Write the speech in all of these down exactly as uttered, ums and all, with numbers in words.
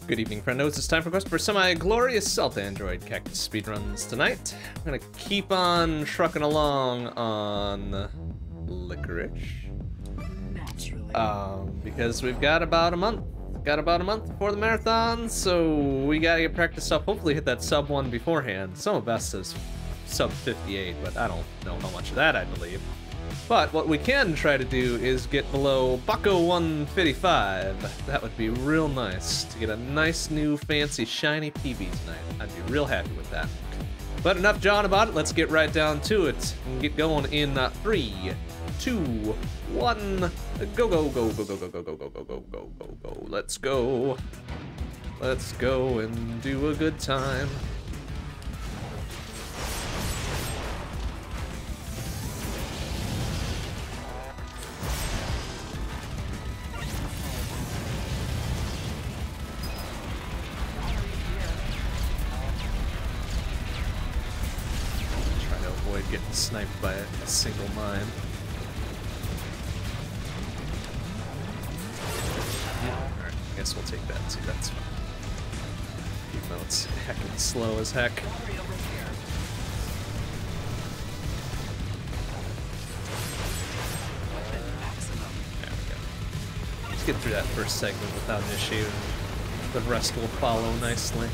Good evening, friendos. It's time for Quest for Semi-Glorious Stealth Android Cactus speedruns tonight. I'm gonna keep on trucking along on Licorice. Naturally. Um, because we've got about a month. Got about a month before the marathon, so we gotta get practiced up. Hopefully hit that sub one beforehand. Some of best says sub fifty-eight, but I don't know how much of that I believe. But what we can try to do is get below Bucko one fifty-five. That would be real nice to get a nice new fancy shiny P B tonight. I'd be real happy with that. But enough jawing about it, let's get right down to it and get going in uh, three, two, one, go, go, go, go, go, go, go, go, go, go, go, go, go, go. Let's go. Let's go and do a good time. Getting sniped by a single mine. Alright, I guess we'll take that too, that's fine. Even though it's heckin' slow as heck. There we go. Let's get through that first segment without an issue, and the rest will follow nicely.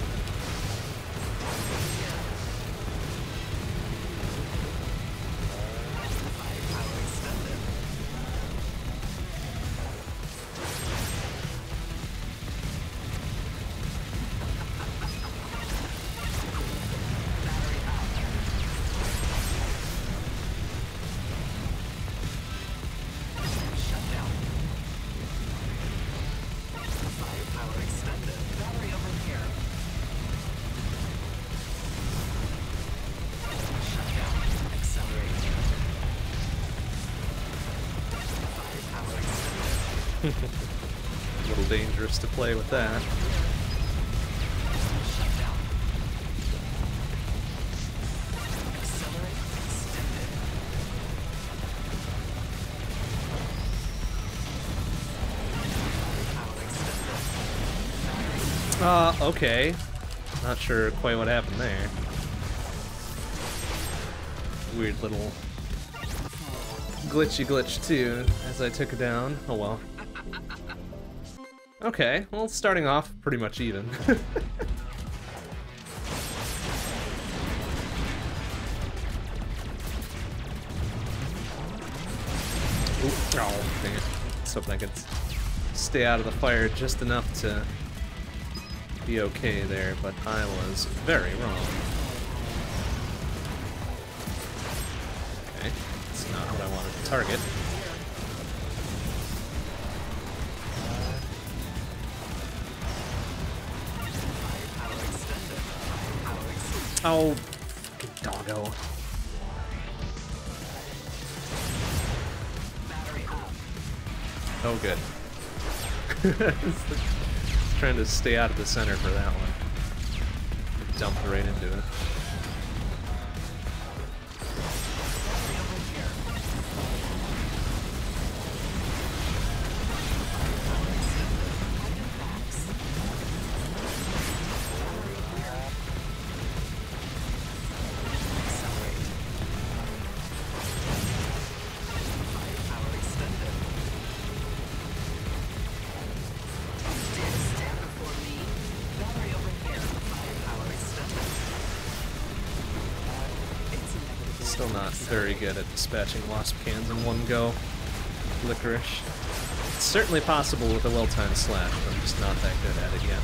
A little dangerous to play with that. Uh, okay. Not sure quite what happened there. Weird little glitchy glitch too, as I took it down. Oh well. Okay, well, starting off pretty much even. Ooh, oh, dang it. I was hoping I could stay out of the fire just enough to be okay there, but I was very wrong. Okay, that's not what I wanted to target. Oh, fucking doggo. Oh, good. Trying to stay out of the center for that one. Dumped right into it. Still not very good at dispatching wasp cans in one go. Licorice. It's certainly possible with a well-timed slash, but I'm just not that good at it yet.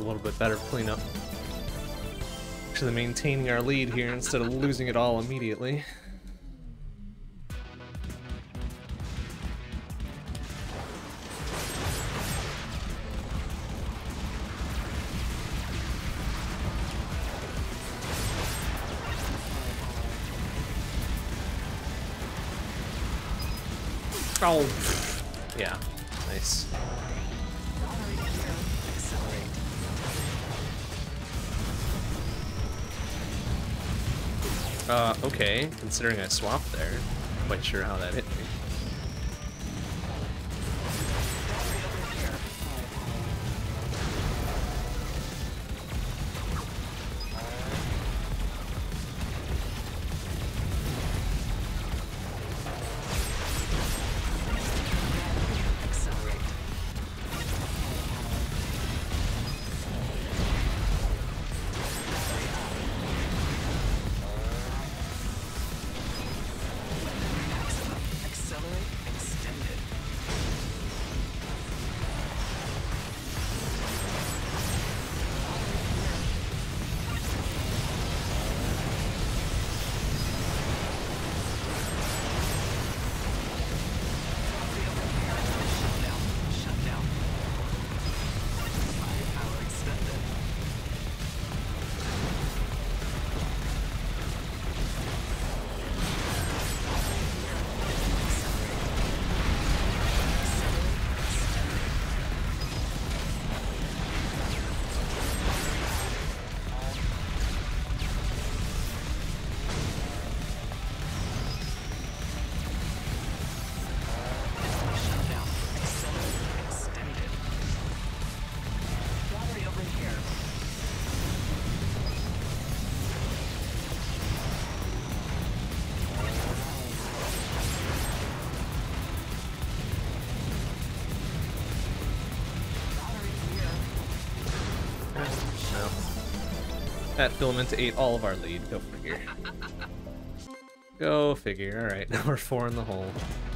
a little bit better cleanup. Actually maintaining our lead here instead of losing it all immediately. Oh, yeah, nice. Uh, okay, considering I swapped there, not quite sure how that hit me. That filament ate all of our lead. Go figure. Go figure. Alright, now we're four in the hole.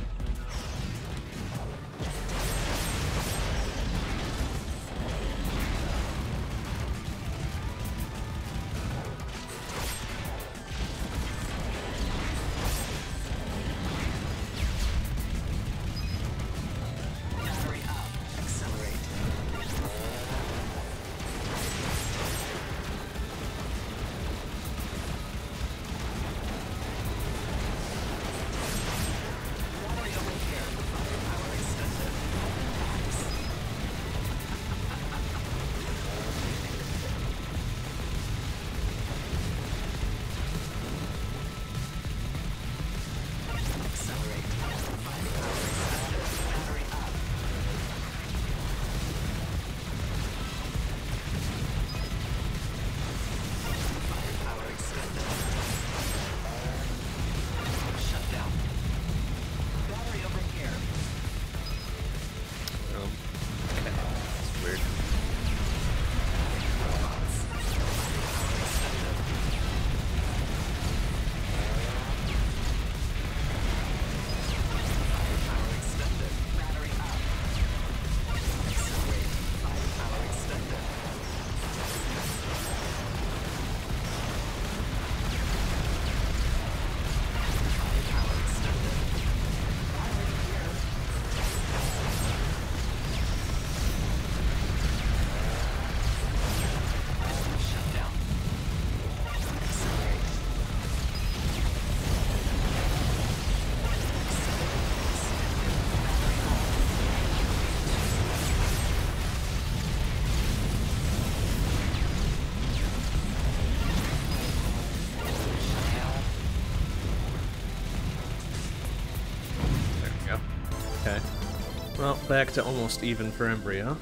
Well, back to almost even for Embryo.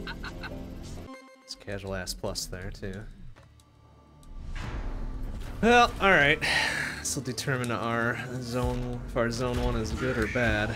It's casual ass plus there, too. Well, alright. This will determine our zone, if our zone one is good or bad.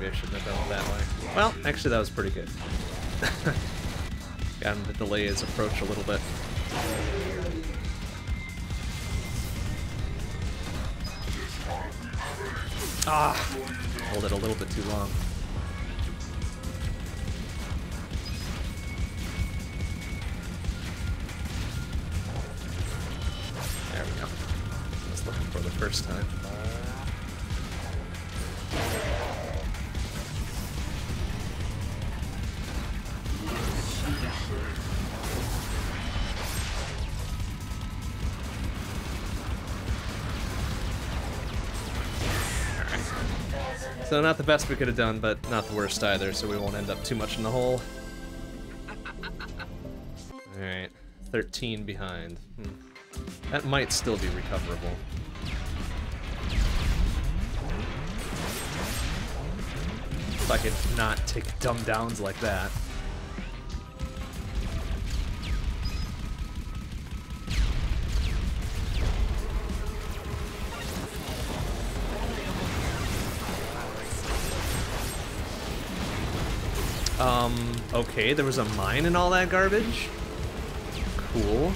I shouldn't have done it that way. Well, actually that was pretty good. Got him to delay his approach a little bit. Ah! Hold it a little bit too long. There we go. I was looking for the first time. So not the best we could have done, but not the worst either, so we won't end up too much in the hole. Alright, thirteen behind. Hmm. That might still be recoverable. If I could not take dumb downs like that. Um, okay, there was a mine and all that garbage? Cool.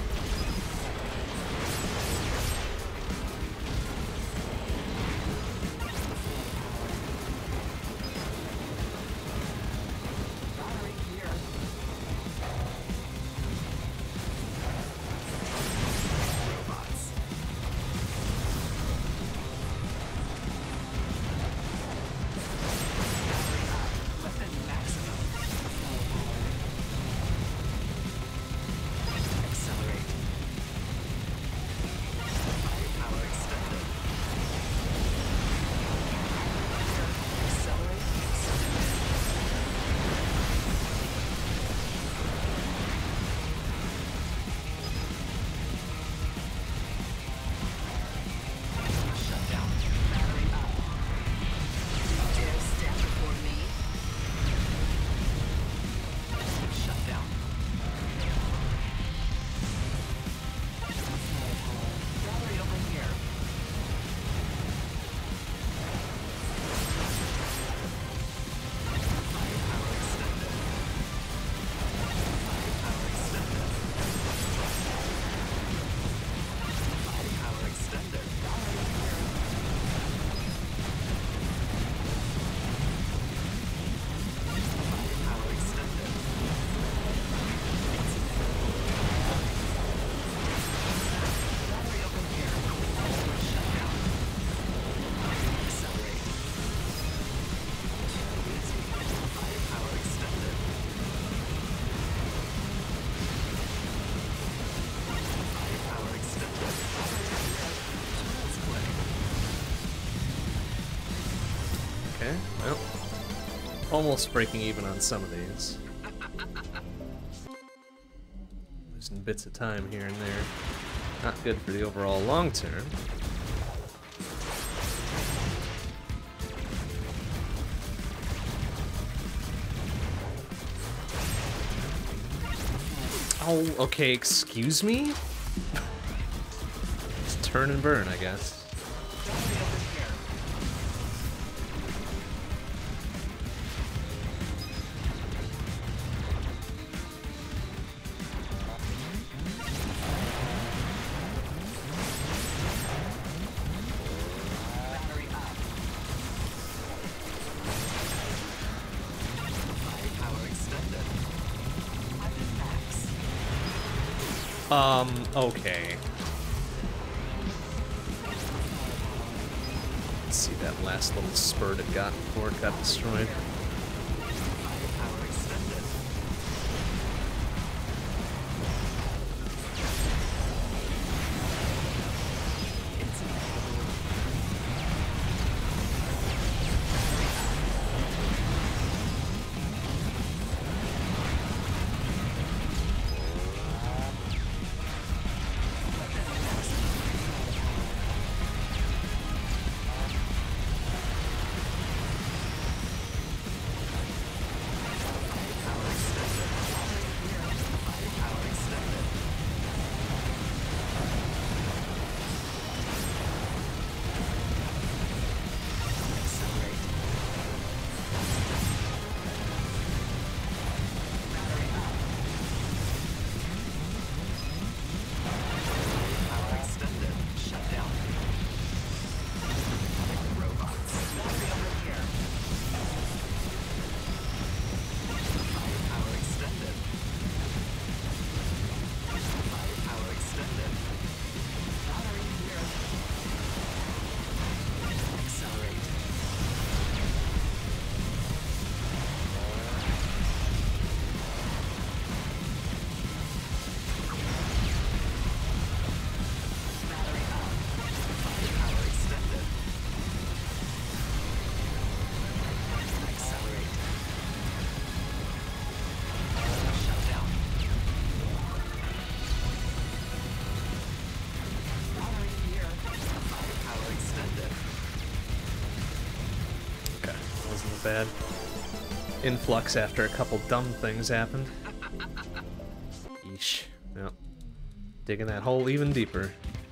Okay, well, almost breaking even on some of these. Losing bits of time here and there. Not good for the overall long term. Oh, okay, excuse me? Just turn and burn, I guess. Um, okay. Let's see that last little spurt it got before it got destroyed. bad. Influx after a couple dumb things happened. Yeesh. Yep. Digging that hole even deeper.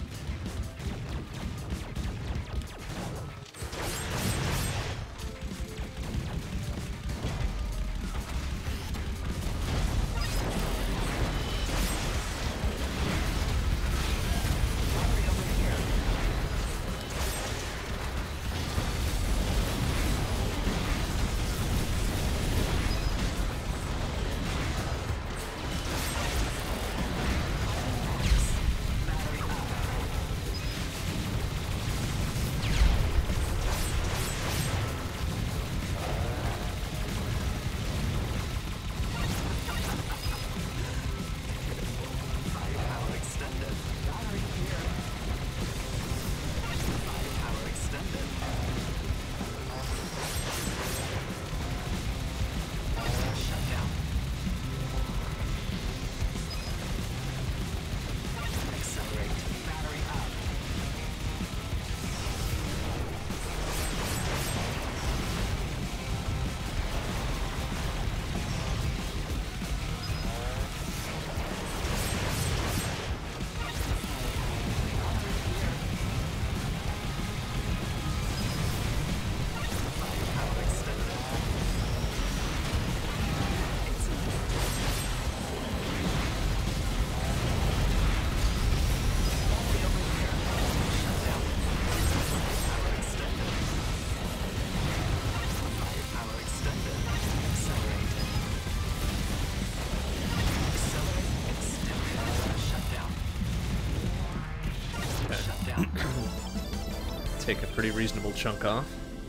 Take a pretty reasonable chunk off.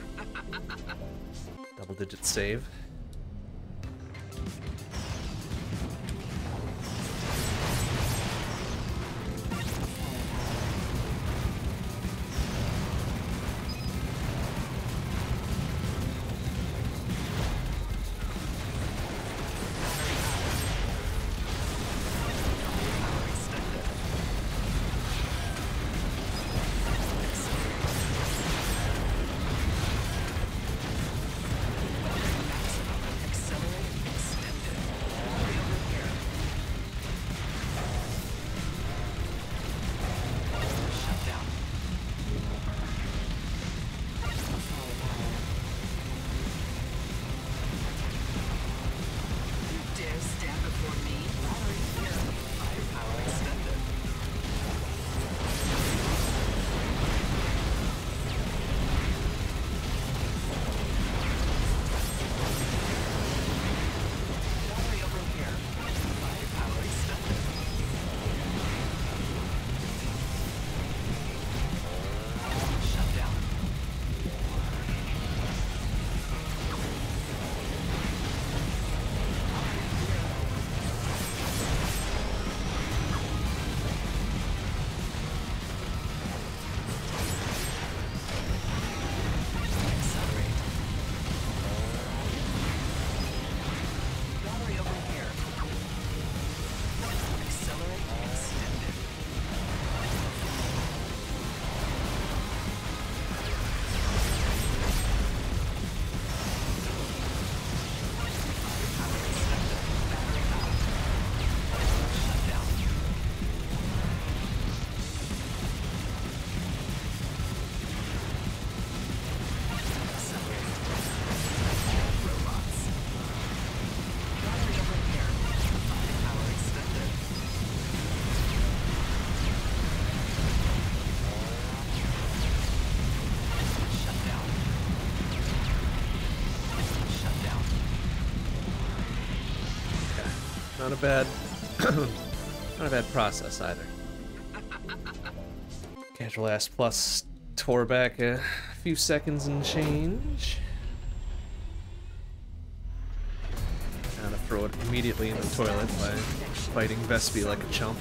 Double digit save. Not a bad, not a bad process either. Casual Ass Plus tore back a few seconds and change. Gotta throw it immediately in the toilet by fighting Vespi like a chump.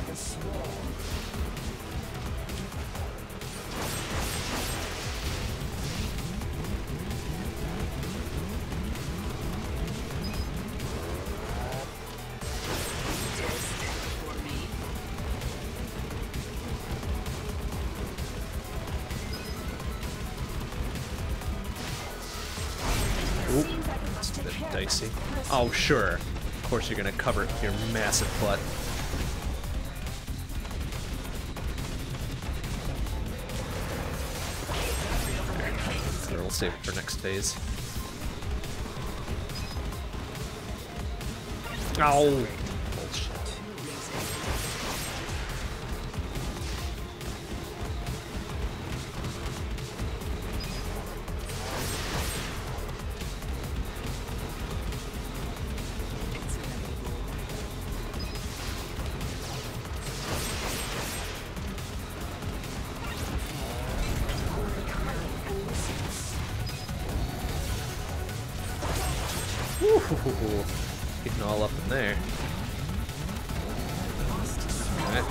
Oop. dicey. Oh, sure. Of course you're gonna cover your massive butt. Or we'll save it for next phase. Ow! Bullshit. Ooh, getting all up in there. Alright.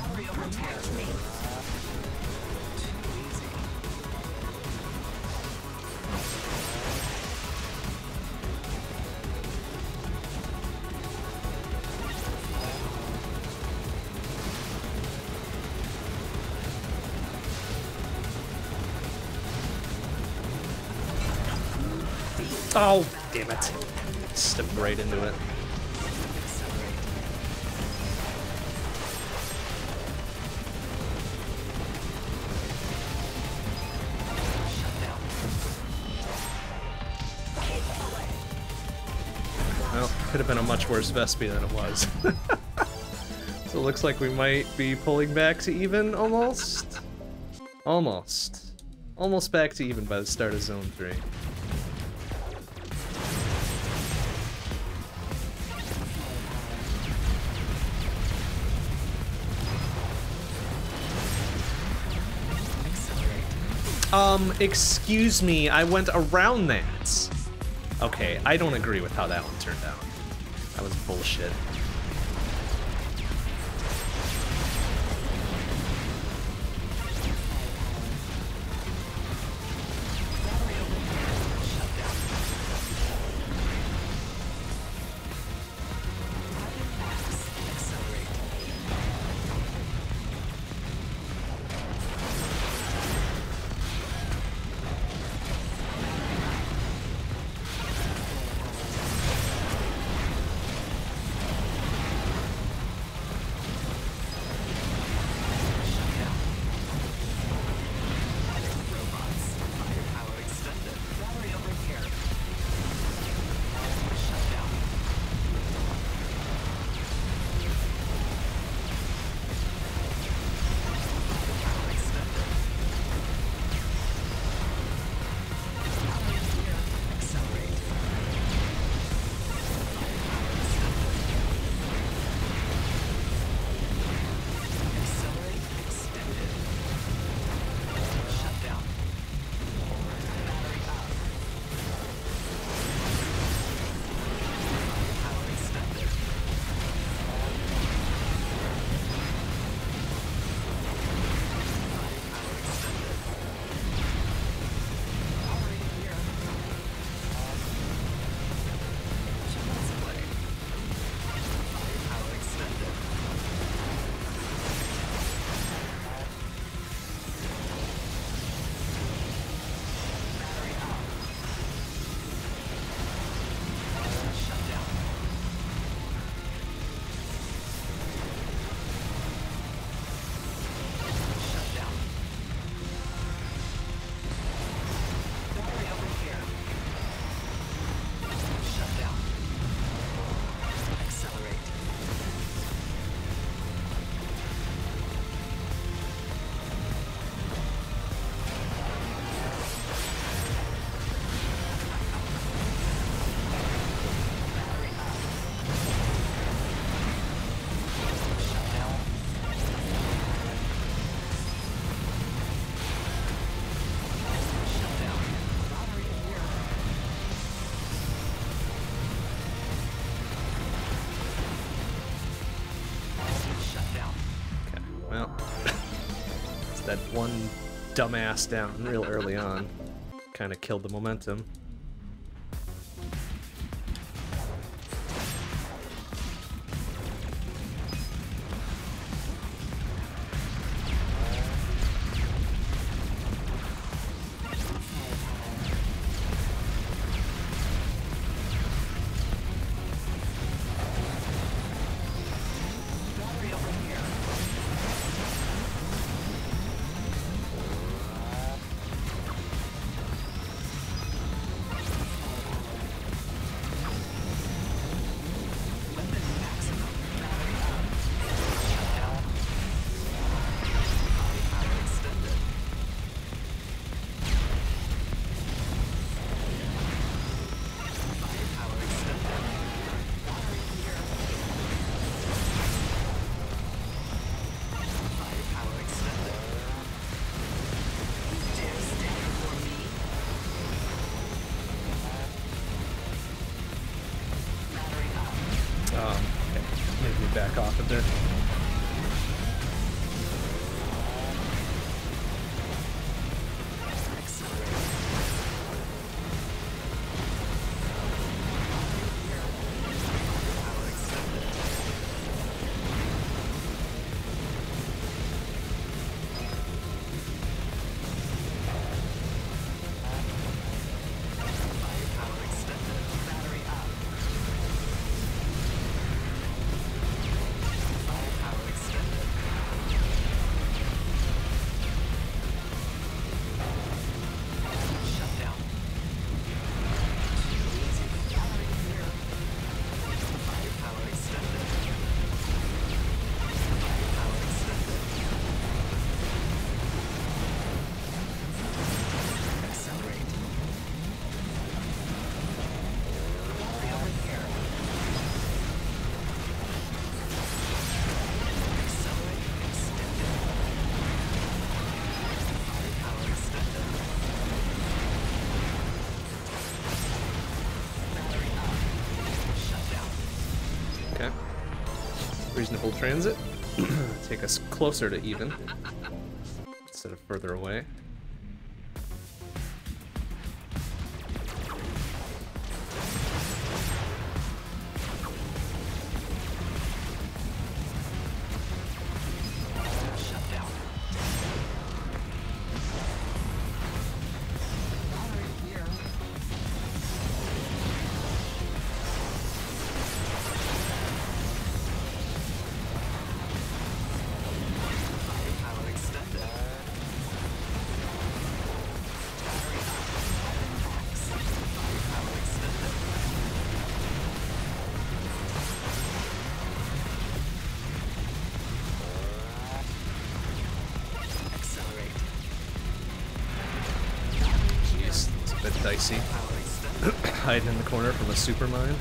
Oh, damn it. Stepped right into it. Well, could have been a much worse Vespi than it was. So it looks like we might be pulling back to even, almost? Almost. Almost back to even by the start of Zone three. Um, excuse me, I went around that. Okay, I don't agree with how that one turned out. That was bullshit. That one dumbass down real early on kind of killed the momentum. back off a bit. Reasonable transit. Take us closer to even instead of further away. Dicey. Hiding in the corner from a super mine.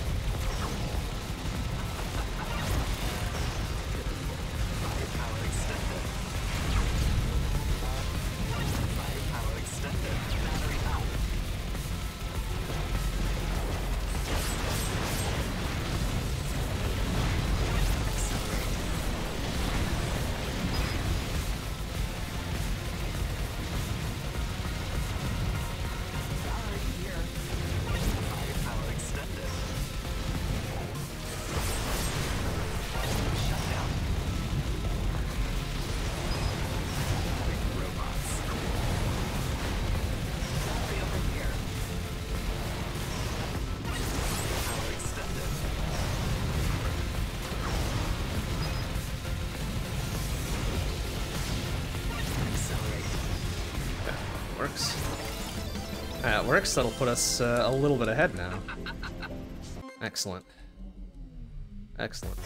That works. That'll put us uh, a little bit ahead now. Excellent. Excellent.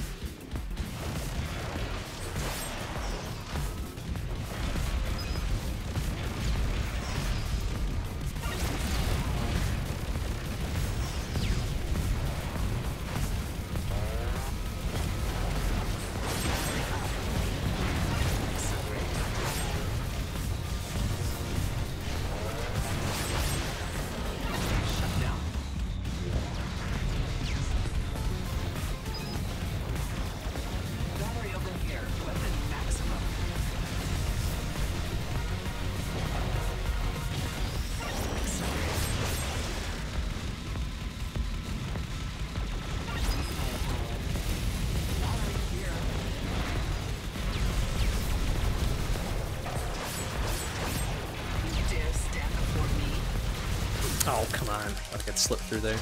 Oh, come on. I could slip through there.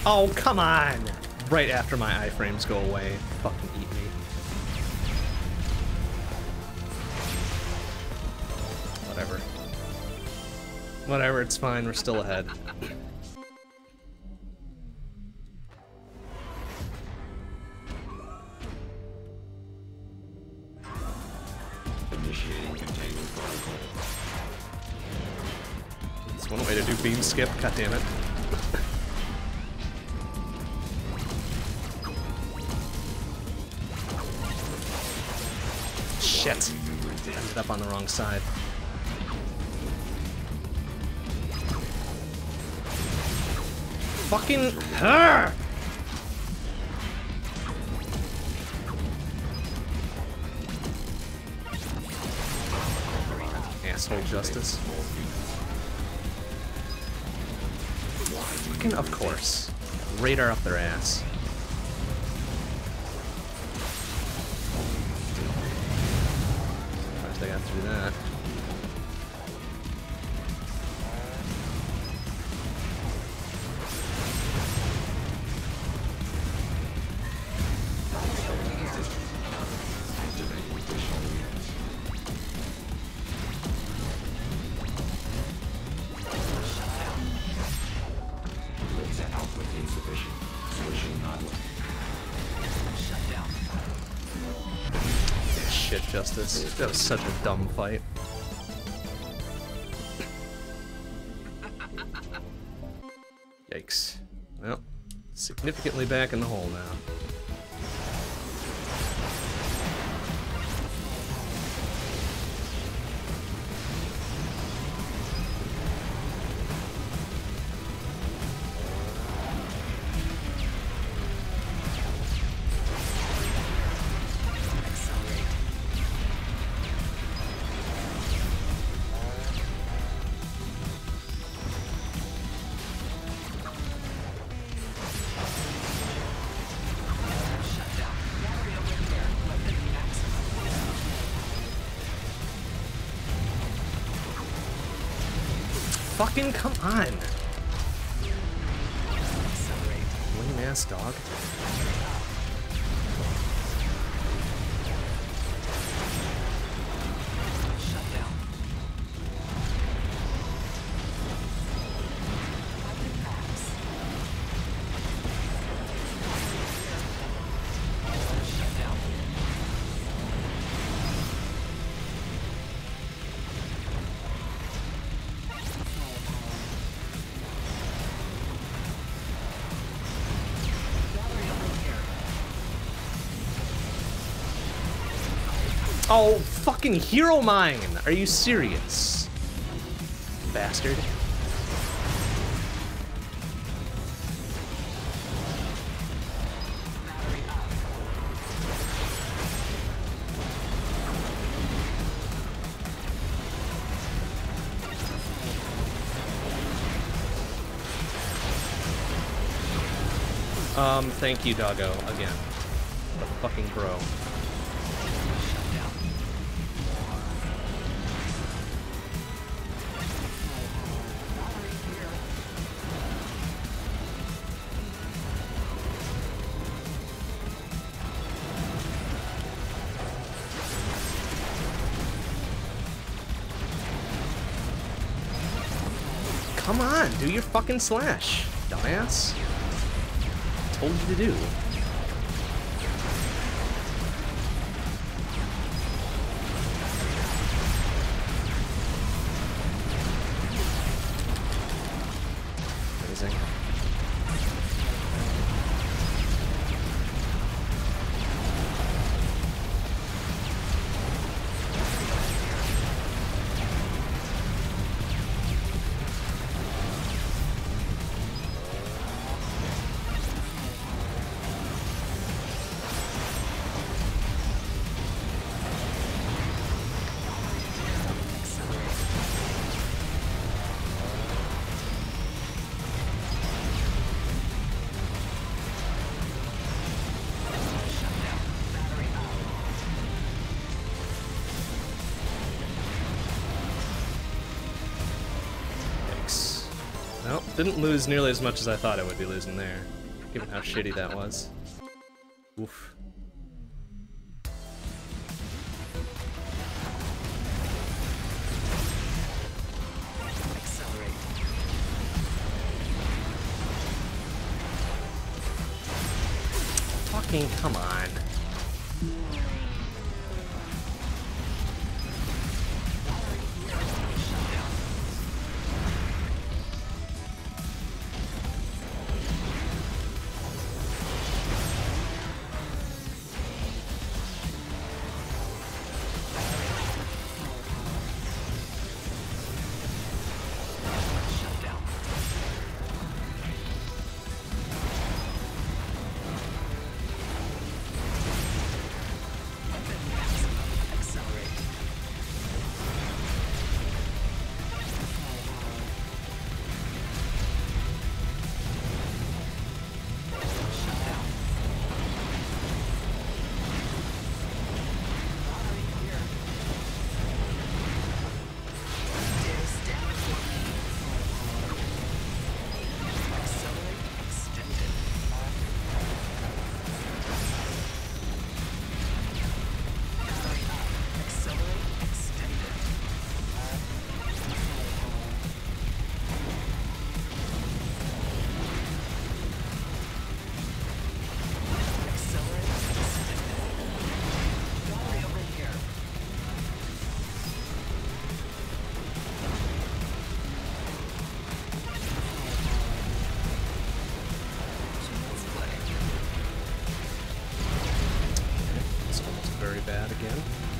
Oh, come on! Right after my iframes go away. Fucking eat me. Whatever. Whatever, it's fine. We're still ahead. That's one way to do beam skip. God damn it. Shit. Ended up on the wrong side. Fucking her! Asshole Justice. Fucking of course. Radar up their ass. Surprised I got through that. Justice. That was such a dumb fight. Yikes. Well, significantly back in the hole now. Fucking come on! Lame ass dog. Oh, fucking hero mine! Are you serious? Bastard. Um, thank you, doggo, again. What a fucking bro. Come on, do your fucking slash, dumbass. Told you to do. Amazing. Didn't lose nearly as much as I thought I would be losing there, given how shitty that was. Oof. Fucking come on. Bad again.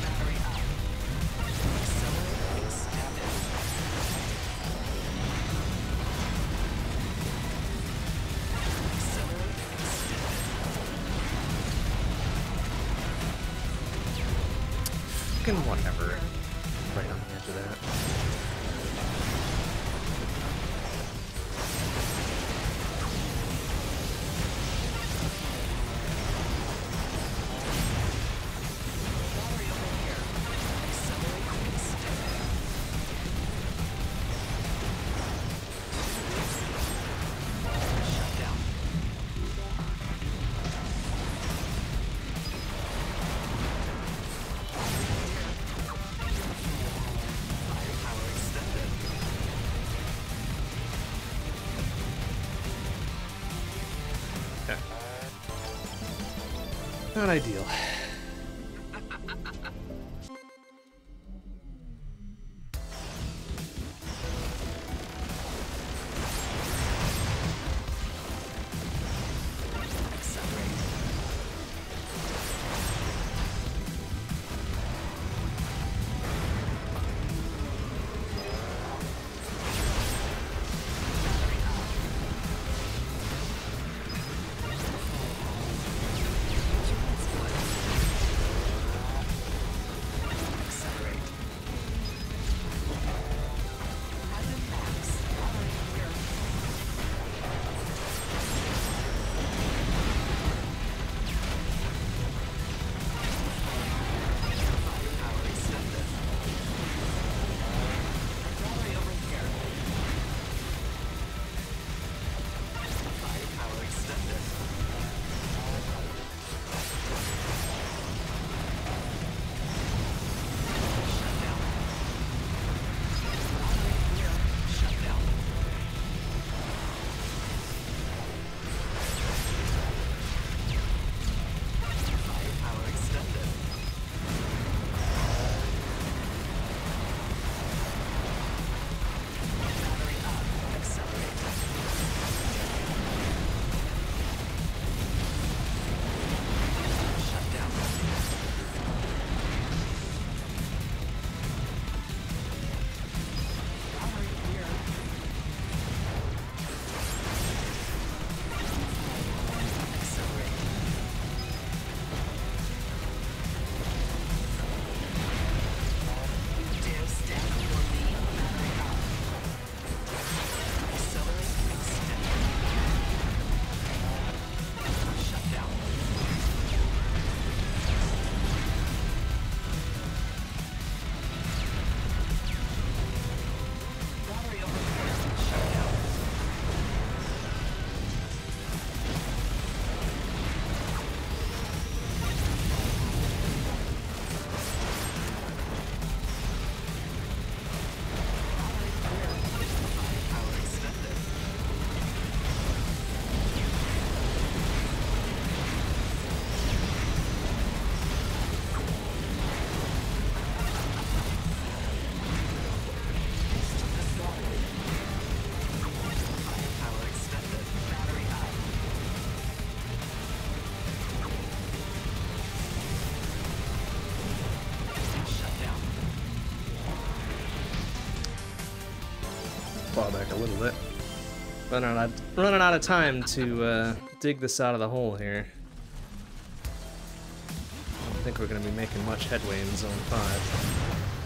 Fucking whatever. Right on the edge of that. Not ideal. claw back a little bit. Running out of, running out of time to uh, dig this out of the hole here. I don't think we're going to be making much headway in Zone five.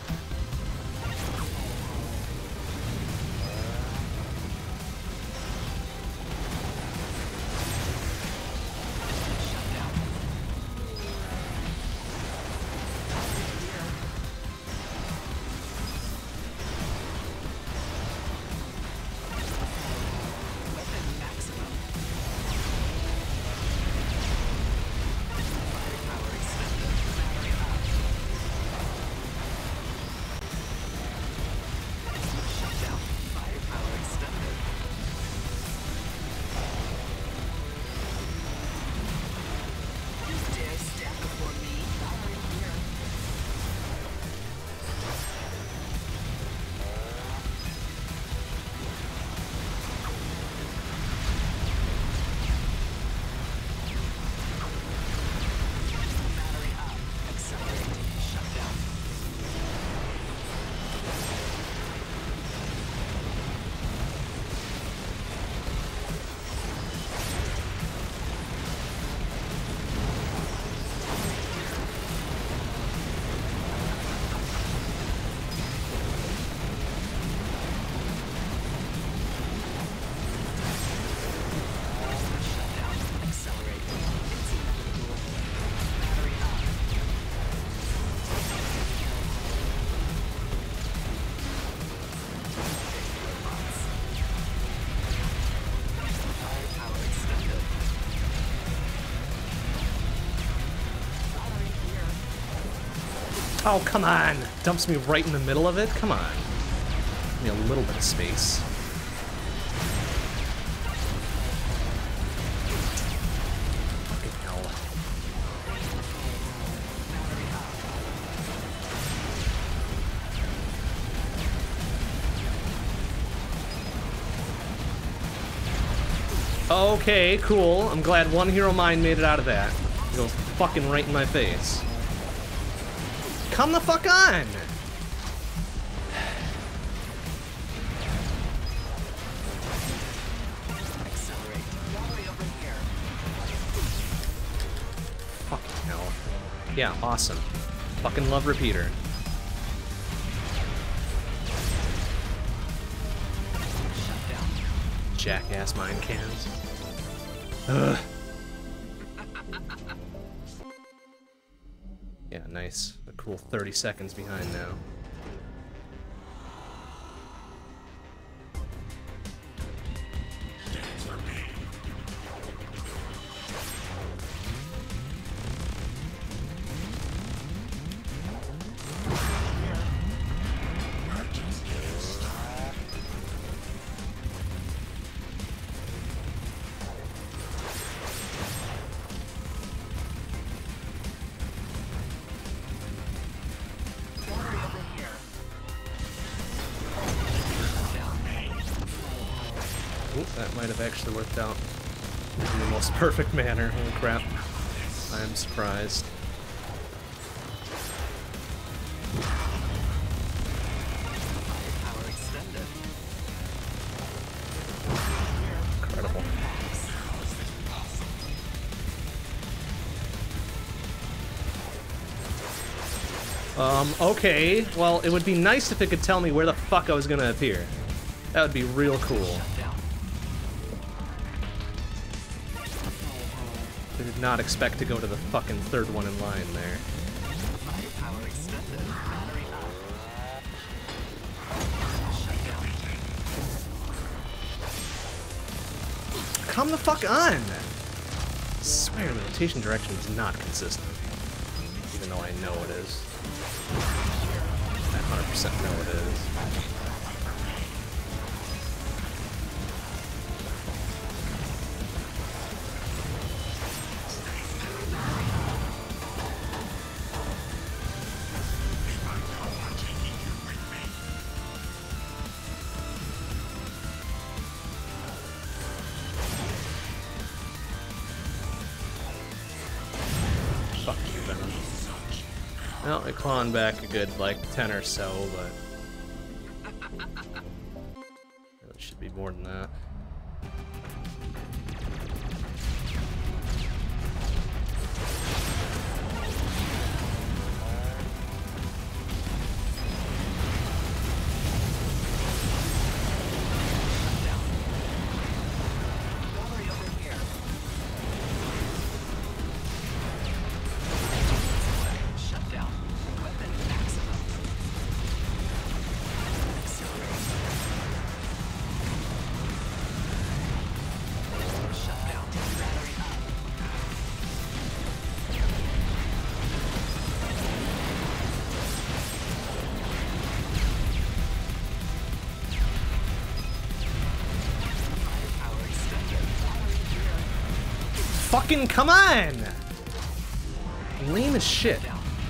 Oh, come on! Dumps me right in the middle of it? Come on. Give me a little bit of space. Fucking hell. Okay, cool. I'm glad one hero mine made it out of that. It goes fucking right in my face. Come the fuck on! Fucking hell. Yeah, awesome. Fucking love repeater. Jackass mine cans. Ugh. Yeah, nice. A cool thirty seconds behind now. That might have actually worked out in the most perfect manner. Holy crap. I am surprised. Incredible. Um, okay. Well, it would be nice if it could tell me where the fuck I was gonna appear. That would be real cool. I did not expect to go to the fucking third one in line there. Come the fuck on! I swear the rotation direction is not consistent. Even though I know it is. I one hundred percent know it is. Well, I clawed back a good, like, ten or so, but... should be more than that. Fucking come on! Lame as shit.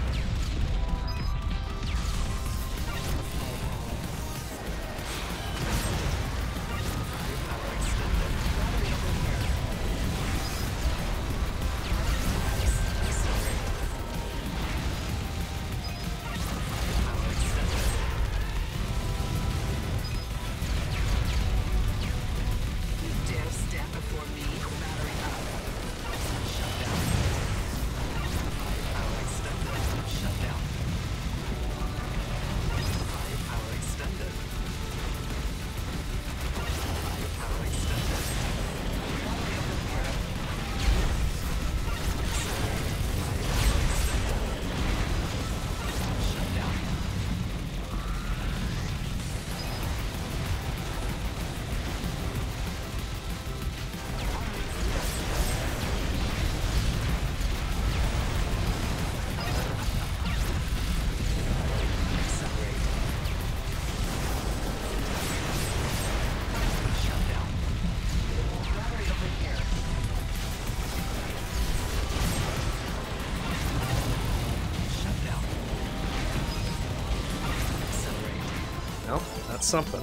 Well, that's something.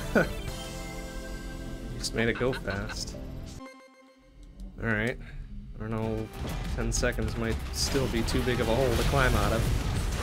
Just made it go fast. Alright. I don't know, ten seconds might still be too big of a hole to climb out of.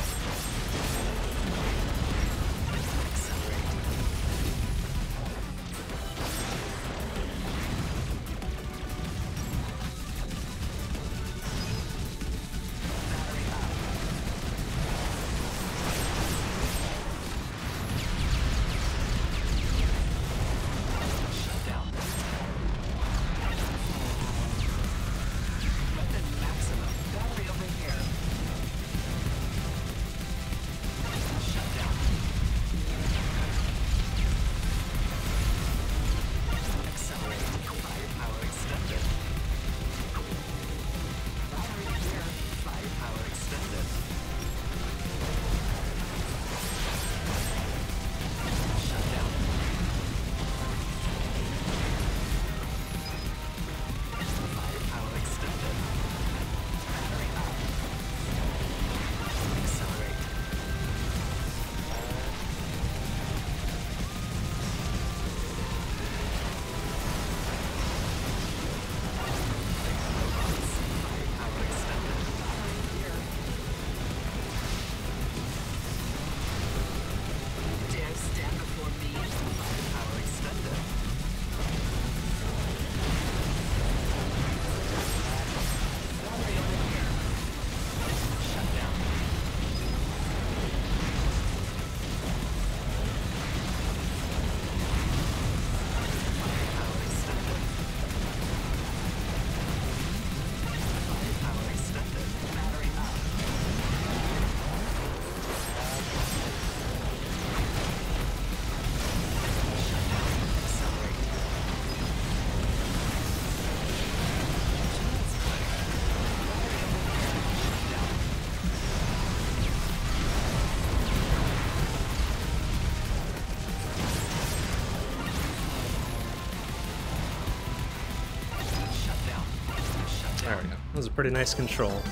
There we go. That was a pretty nice control.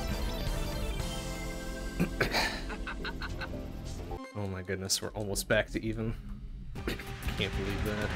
Oh my goodness, we're almost back to even. Can't believe that.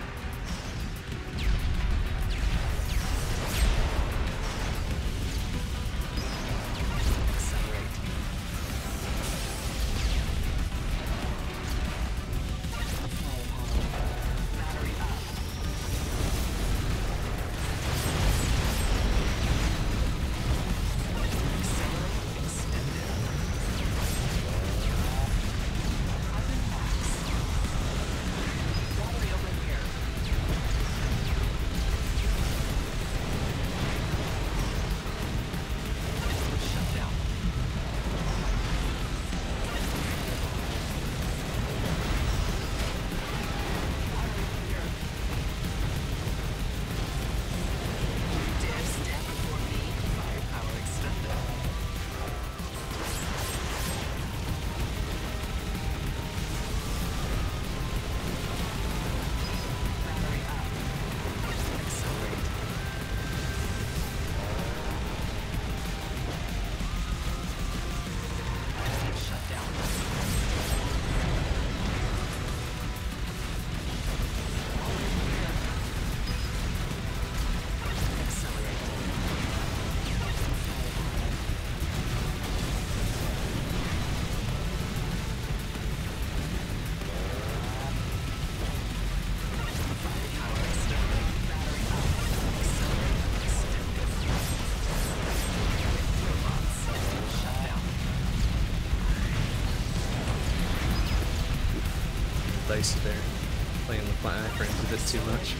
dicey there. Playing with my iframes a bit too much.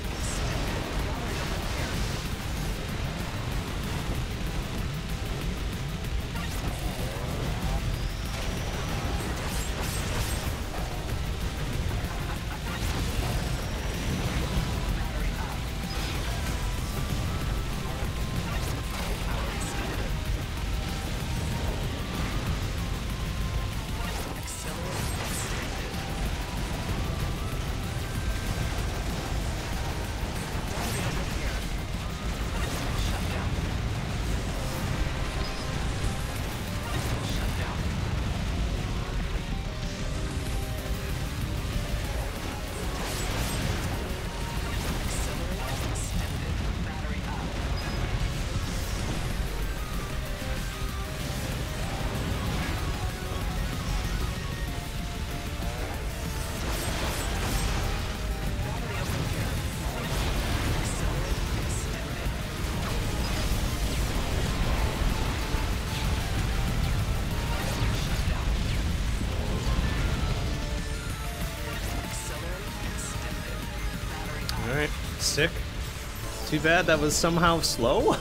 Alright, sick. Too bad that was somehow slow.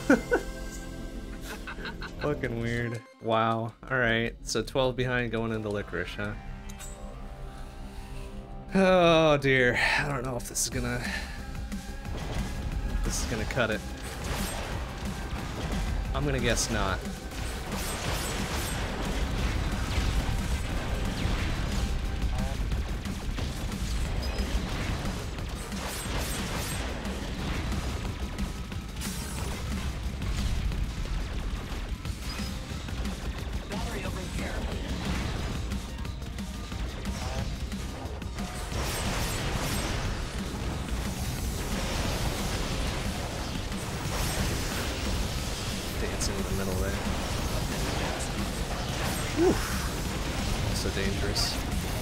Fucking weird. Wow. Alright, so twelve behind going into Licorice, huh? Oh dear. I don't know if this is gonna... if this is gonna cut it. I'm gonna guess not. Dancing in the middle there. Oof. Also dangerous.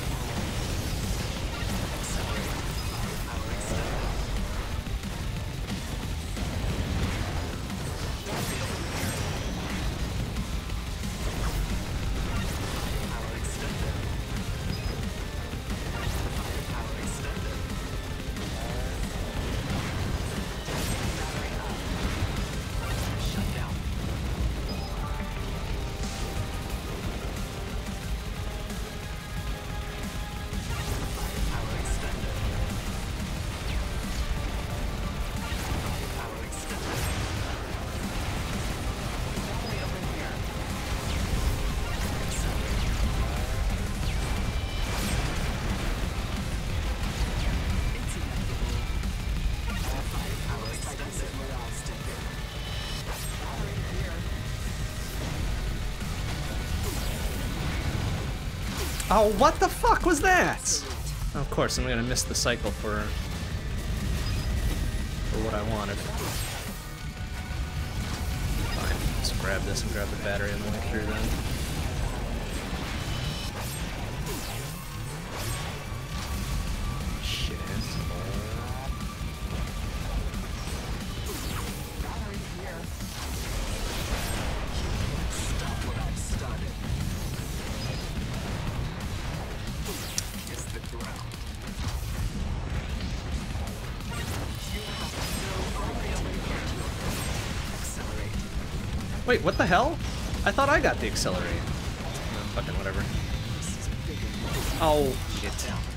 Oh, what the fuck was that? Of course, I'm gonna miss the cycle for, for what I wanted. Fine, just grab this and grab the battery and the lecture then. Shit. Wait, what the hell? I thought I got the accelerate. Oh, fucking whatever. Oh, shit.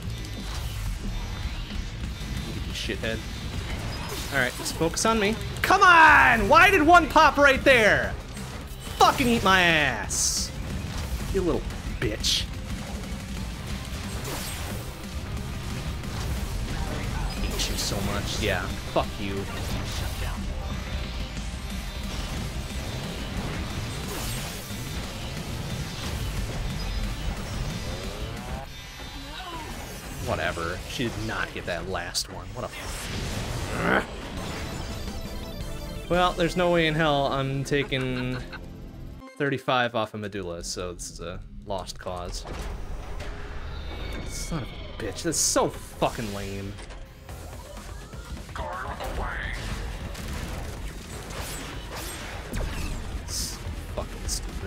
Shithead. Alright, let's focus on me. Come on! Why did one pop right there? Fucking eat my ass. You little bitch. Hate you so much. Yeah, fuck you. Whatever. She did not hit that last one. What a... Well, there's no way in hell I'm taking thirty-five off of Medulla, so this is a lost cause. Son of a bitch. That's so fucking lame. It's fucking stupid.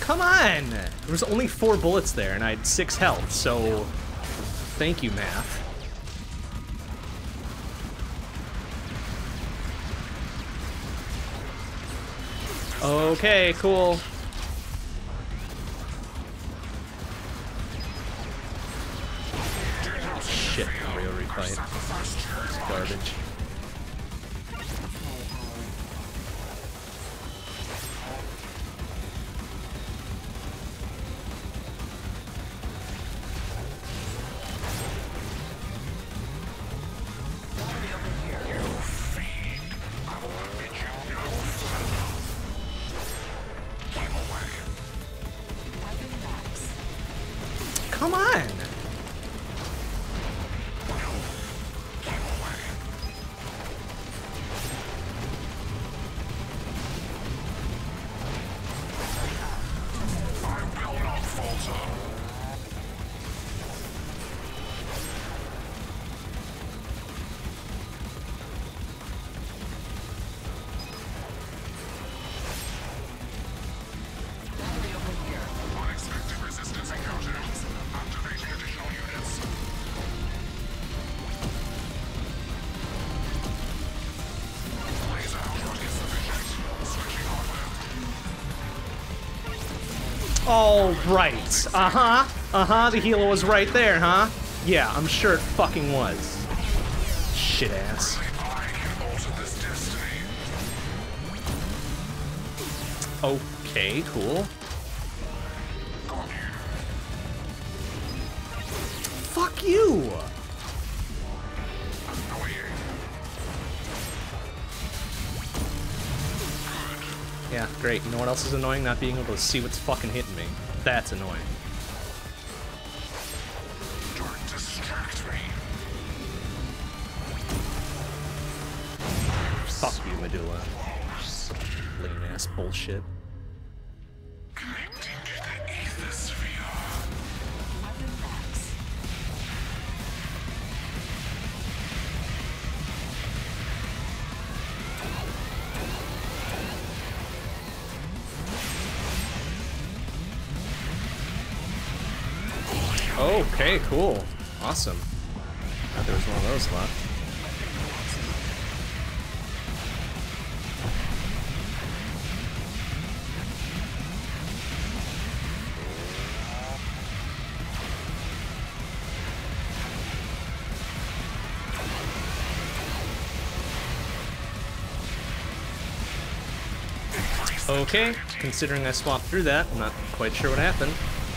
come on! There was only four bullets there, and I had six health, so... Thank you, math. Okay, cool. Shit, Mario refight. It's garbage. Come on! All right. Uh-huh. Uh-huh. The healer was right there, huh? Yeah, I'm sure it fucking was. Shit ass. Okay, cool. Fuck you! Yeah, great. You know what else is annoying? Not being able to see what's fucking hitting me. That's annoying. Don't distract me. Fuck you, Medulla. Lame ass bullshit. Connecting to the ethersphere. Okay, cool. Awesome. Thought there was one of those left. Okay, considering I swapped through that, I'm not quite sure what happened.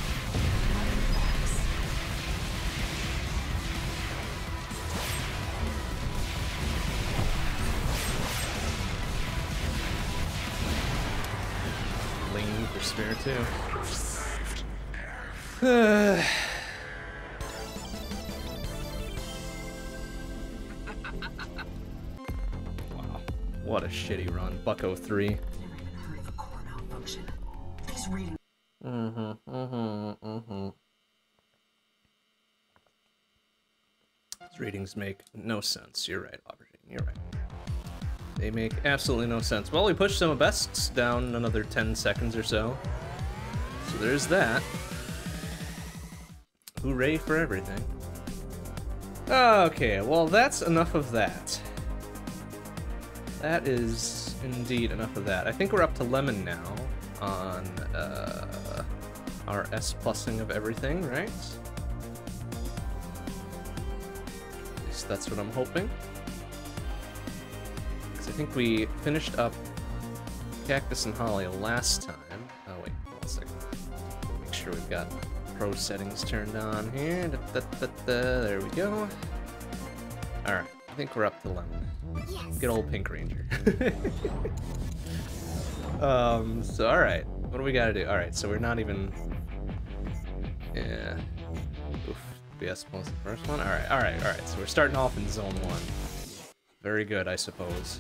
Lane for spare too. Wow, what a shitty run. Bucko three. Mm-hmm, mm-hmm, mm-hmm. These readings make no sense. You're right, Aubergine. You're right. They make absolutely no sense. Well, we pushed some bests down another ten seconds or so. So there's that. Hooray for everything. Okay, well, that's enough of that. That is indeed enough of that. I think we're up to Lemon now on uh, our S-plussing of everything, right? At least that's what I'm hoping. Because I think we finished up Cactus and Holly last time. Oh, wait, one second. Make sure we've got pro settings turned on here. Da, da, da, da. There we go. Alright, I think we're up to Lemon. Yes. Good old Pink Ranger. um, so alright. What do we gotta do? Alright, so we're not even... Yeah. Oof. B S plus the first one? Alright, alright, alright. So we're starting off in zone one. Very good, I suppose.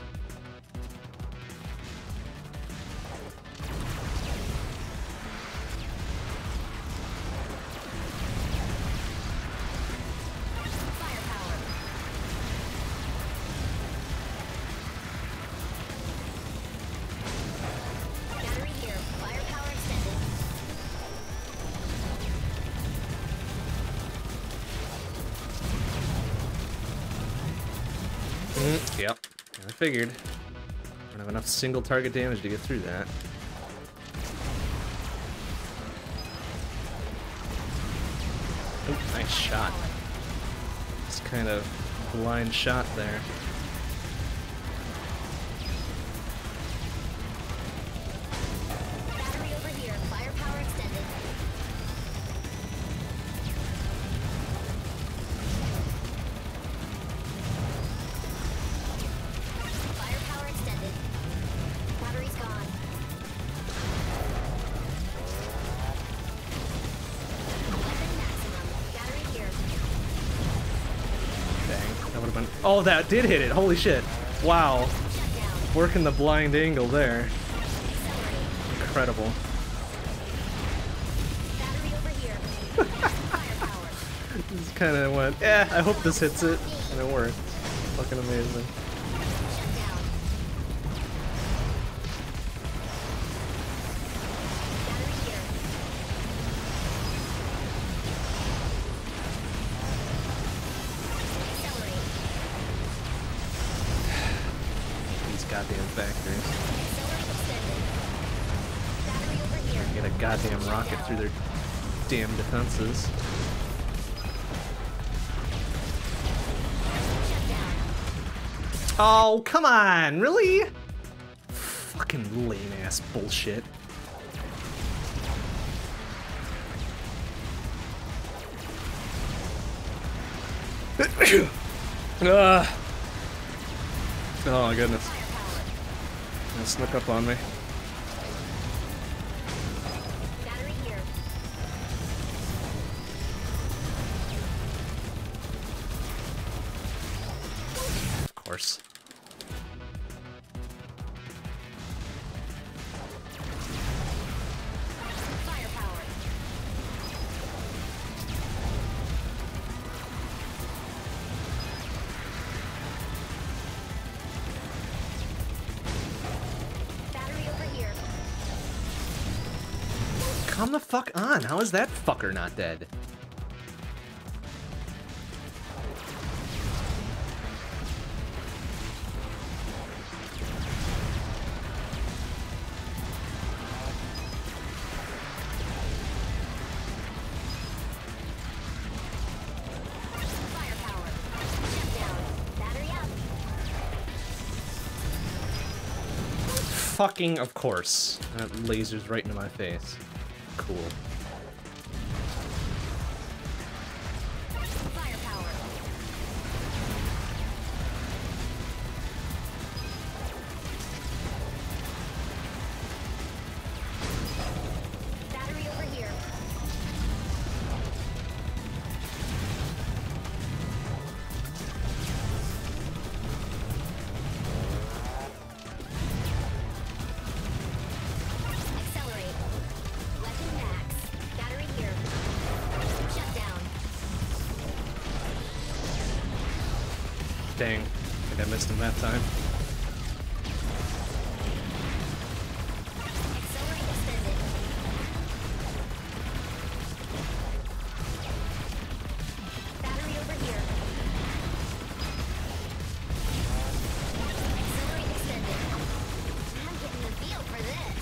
I figured. I don't have enough single target damage to get through that. Oh, nice shot. It's kind of blind shot there. Battery over here. Firepower extended. Firepower extended. Battery's gone. Weapon maximum. Battery here. Dang, that would have been. Oh, that did hit it. Holy shit. Wow. Shut down. Working the blind angle there. Accelerate. Incredible. Battery over here. Firepower. Just kind of went, eh, I hope this hits it. And it worked. Fucking amazing. Shut down. Battery here. Accelerate. These goddamn factories. Accelerate extended. Battery over here. Get a goddamn rocket through their damn defenses. Shut down. Oh, come on, really? Fucking lame ass bullshit. Ugh. Oh my goodness. Firepower. It snuck up on me. Battery here. Of course. Firepower. Battery over here. Come the fuck on. How is that fucker not dead? Firepower. Shut down. Battery up. Fucking of course. That laser's right into my face. Cool. Firepower. Battery over here. Accelerate. Weapon max. Battery here. Shut down. Dang. I think I missed him that time. Accelerate extended. Battery over here. Accelerate extended. I'm getting the feel for this.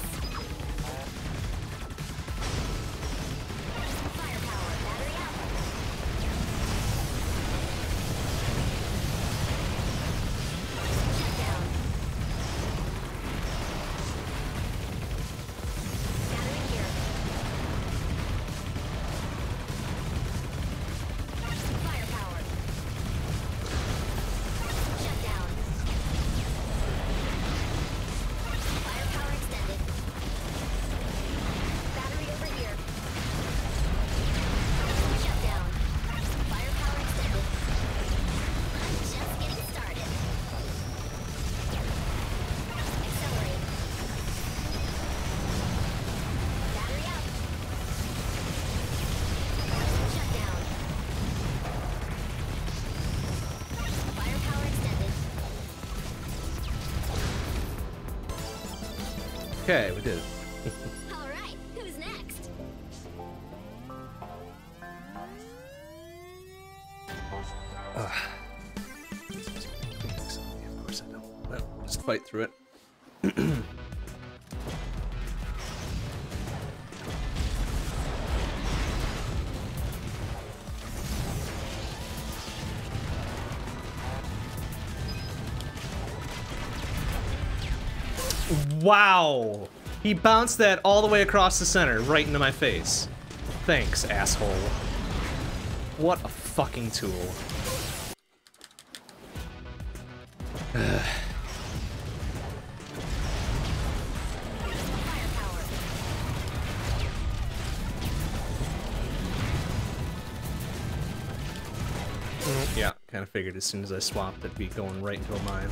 Firepower. Battery up. Shut down. Battery here. Firepower. Shut down. Firepower extended. Battery over here. Shut down. Firepower extended. I'm just getting started. Accelerate. Battery up. Shut down. Firepower extended. Okay, we did it. All right, who's next? Of course I don't. Well, fight through it. Wow! He bounced that all the way across the center, right into my face. Thanks, asshole. What a fucking tool. Yeah, kind of figured as soon as I swapped it'd be going right into a mine.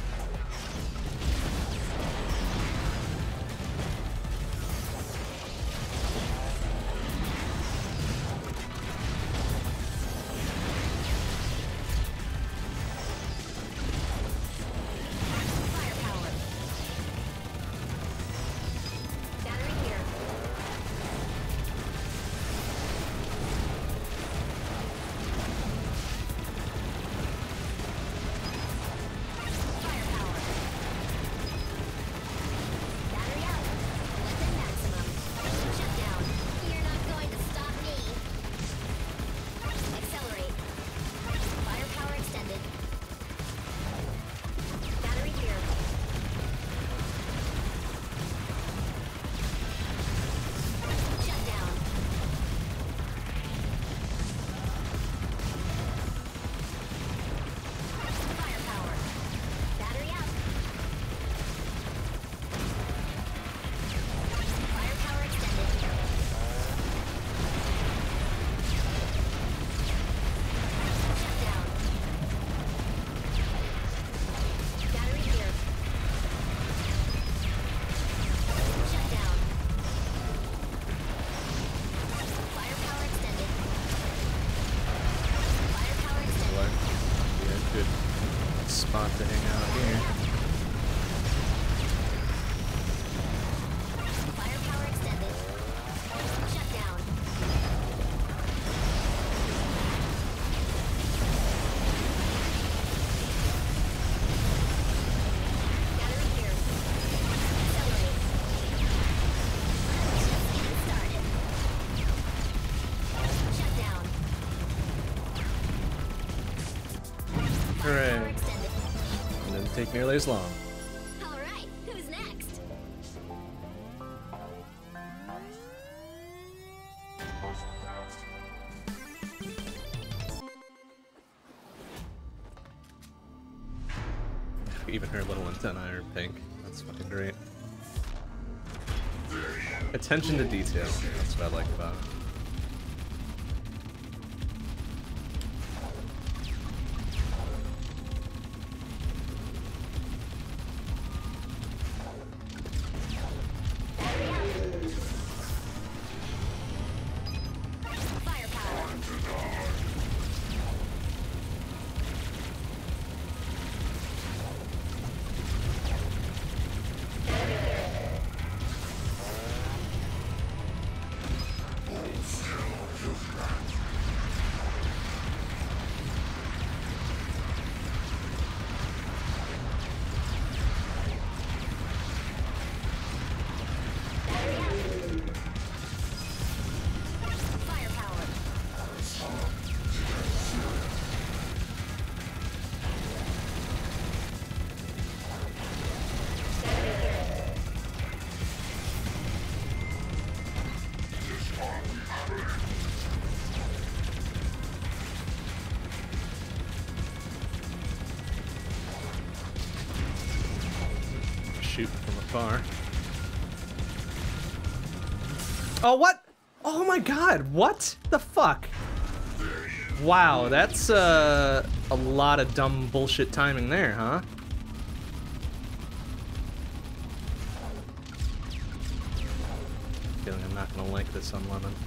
Spot to hang out here. Firepower extended. Shut down. Battery here. Accelerate. Just getting started. Shut down. Hooray. Power extended. Didn't take nearly as long. All right, who's next? Even her little antennae are pink. That's fucking great. Attention to detail. That's what I like about it. Shoot from afar. Oh, what? Oh my god, what the fuck? Wow, that's uh, a lot of dumb bullshit timing there, huh? Feeling I'm not gonna like this on Lemon.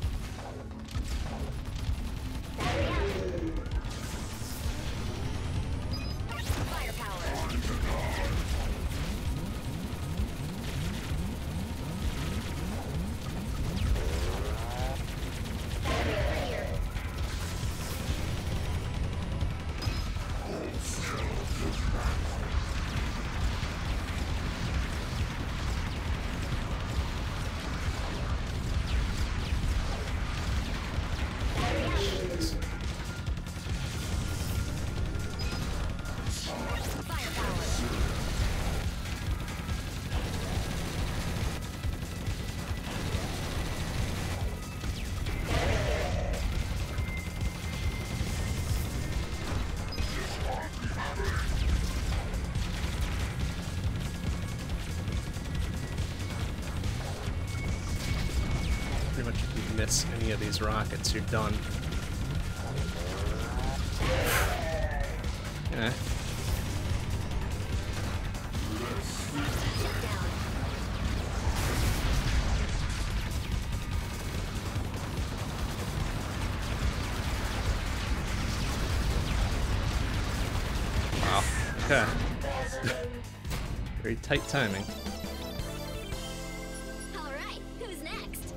much if you miss any of these rockets, you're done. Yeah. Wow. Okay. Very tight timing. All right, who's next?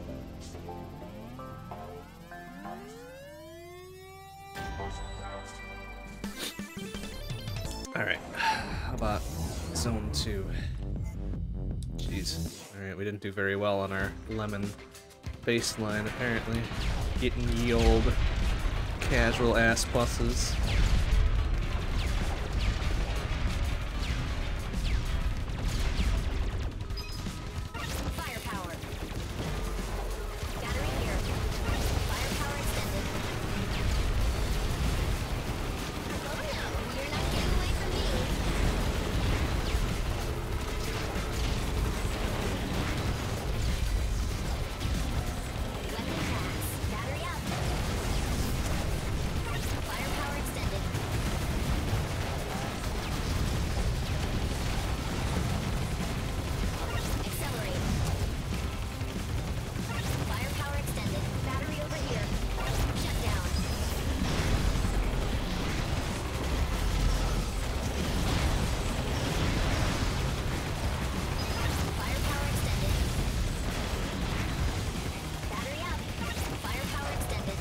Alright. How about zone two? Jeez. Alright, we didn't do very well on our lemon baseline, apparently. Getting ye old casual ass buses. Firepower. Battery here. Firepower extended. Oh no, you're not getting away from me. Weapon packs. Battery up. Firepower extended. Accelerate. Firepower extended. Battery over here. Shut down. Firepower extended. Battery up. Firepower extended.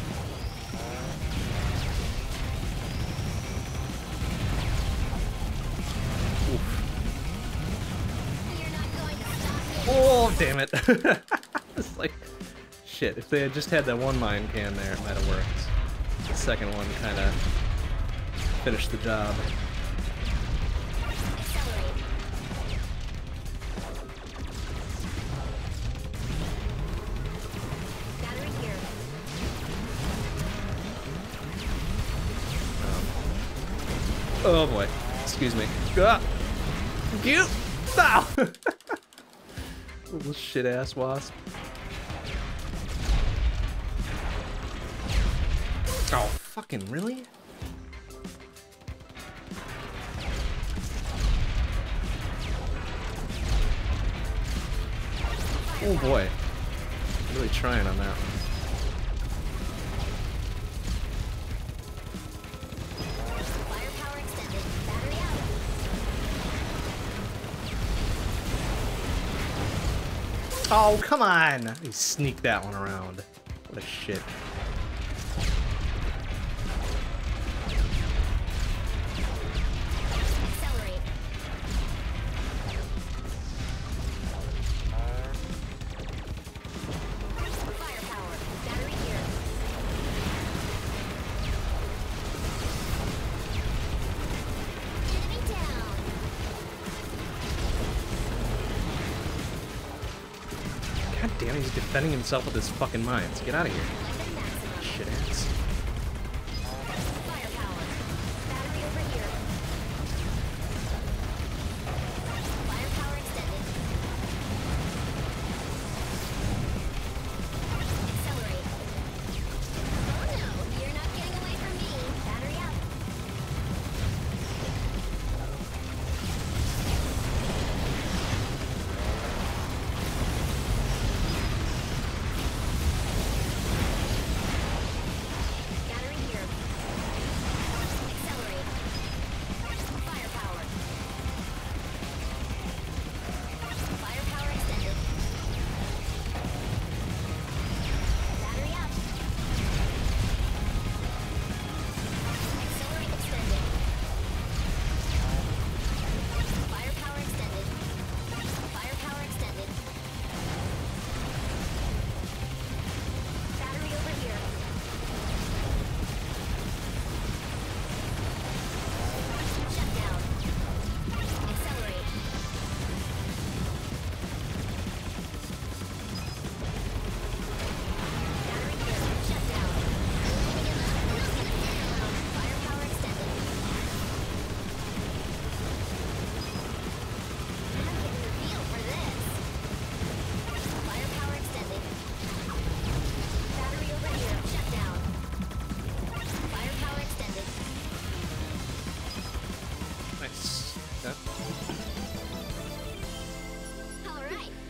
You're not going to stop me. Oh, damn it. It's like, shit, if they had just had that one mine can there, it might have worked. The second one kind of finished the job. Accelerate. Battery here. Oh boy. Excuse me. Ah! You! No! Little shit ass wasp. Oh, fucking really? Oh boy. Really trying on that one. Firepower extended. Battery up. Oh, come on! He sneaked that one around. What a shit. Accelerate. Firepower. Battery here. Enemy down. God damn it, he's defending himself with his fucking mines. Get out of here. Weapon maximum. Shit ass. Firepower. Battery over here. Firepower extended. Accelerate. Oh no, you're not getting away from me. Battery up.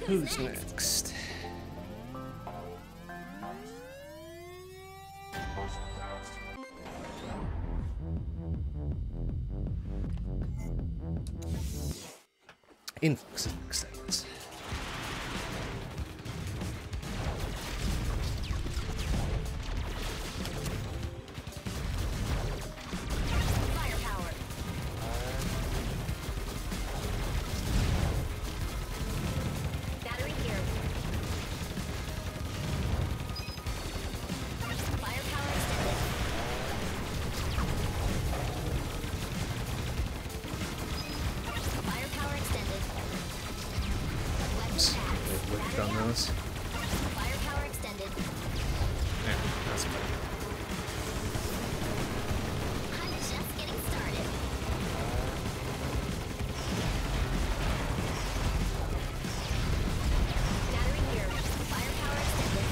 Who's next? Influx extends. Firepower. Battery here. Firepower extended. Firepower extended. Weapon Oops, max. they've whipped Battery on out. those. Firepower extended. Yeah, that's better. I'm just getting started. Battery here. Firepower extended.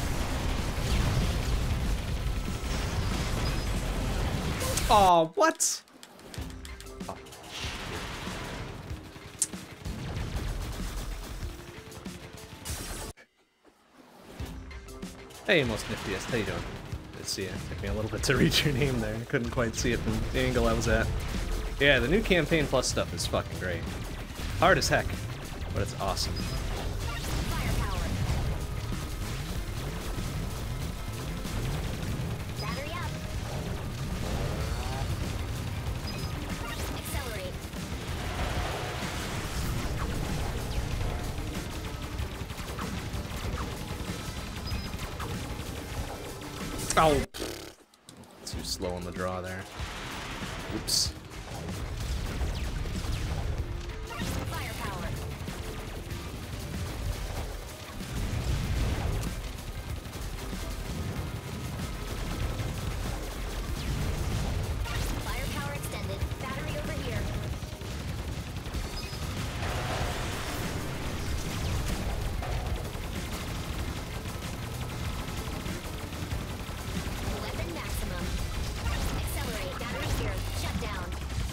Oh, what? Oh. Hey, most niftiest. How you doing? Good to see you. Took me a little bit to read your name there. Couldn't quite see it from the angle I was at. Yeah, the new Campaign Plus stuff is fucking great. Hard as heck, but it's awesome. Firepower. Battery up. Accelerate. Oh! Too slow on the draw there. Oops. Firepower. Firepower extended. Battery over here. Weapon maximum. Accelerate. Battery here. Shut down.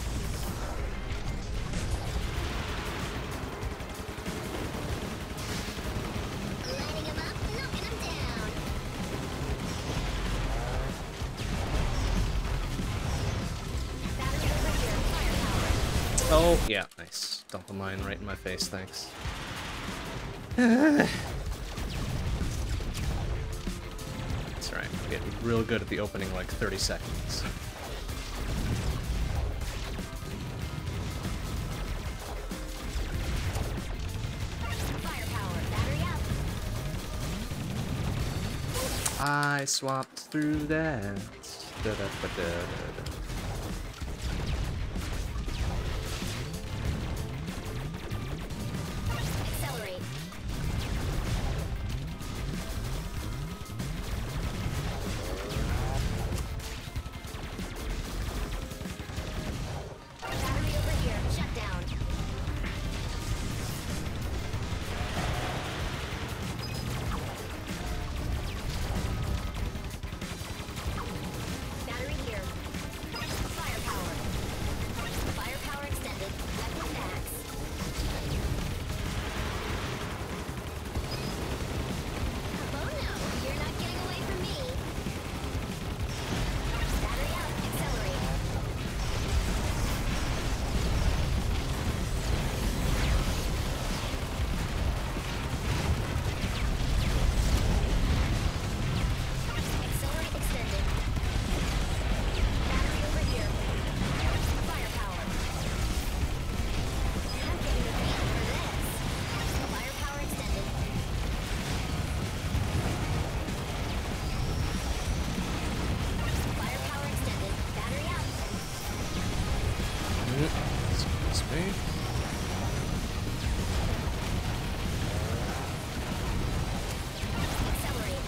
Lighting him up, knocking him down. Battery over here. Firepower. Oh, yeah, nice. Dump a mine right in my face, thanks. That's right, I'm getting real good at the opening, like, thirty seconds. Firepower. Battery up. I swapped through that. Da-da-ba-da-da-da. Accelerate. Battery over here. Shut down. Battery here. Firepower. Firepower extended. Weapon max. Oh no, you're not getting away from me. Battery up. Accelerate. Accelerate extended. Battery over here. Firepower. I'm getting the feel for this. Firepower extended. Firepower extended. Battery up. Excuse me. Accelerate.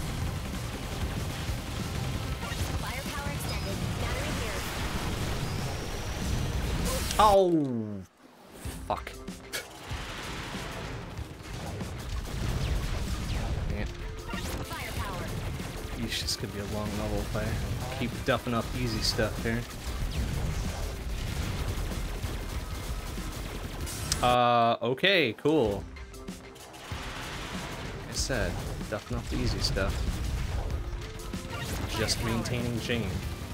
Firepower extended. Battery here. Oh! Fuck. Yeah. Firepower. Yeesh, this could be a long level if I keep duffing up easy stuff here. Uh, okay, cool. said, ducking off the easy stuff. Just maintaining Jane.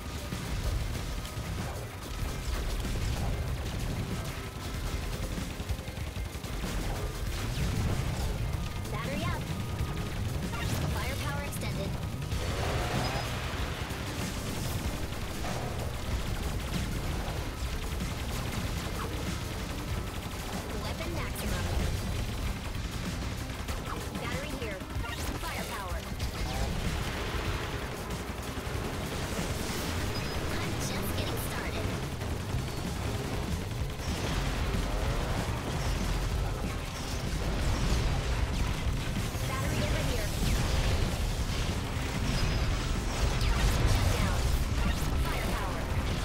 Battery up. Firepower extended. Weapon maximum. Battery here. Firepower. I'm just getting started. Battery over here. Shut down. Firepower.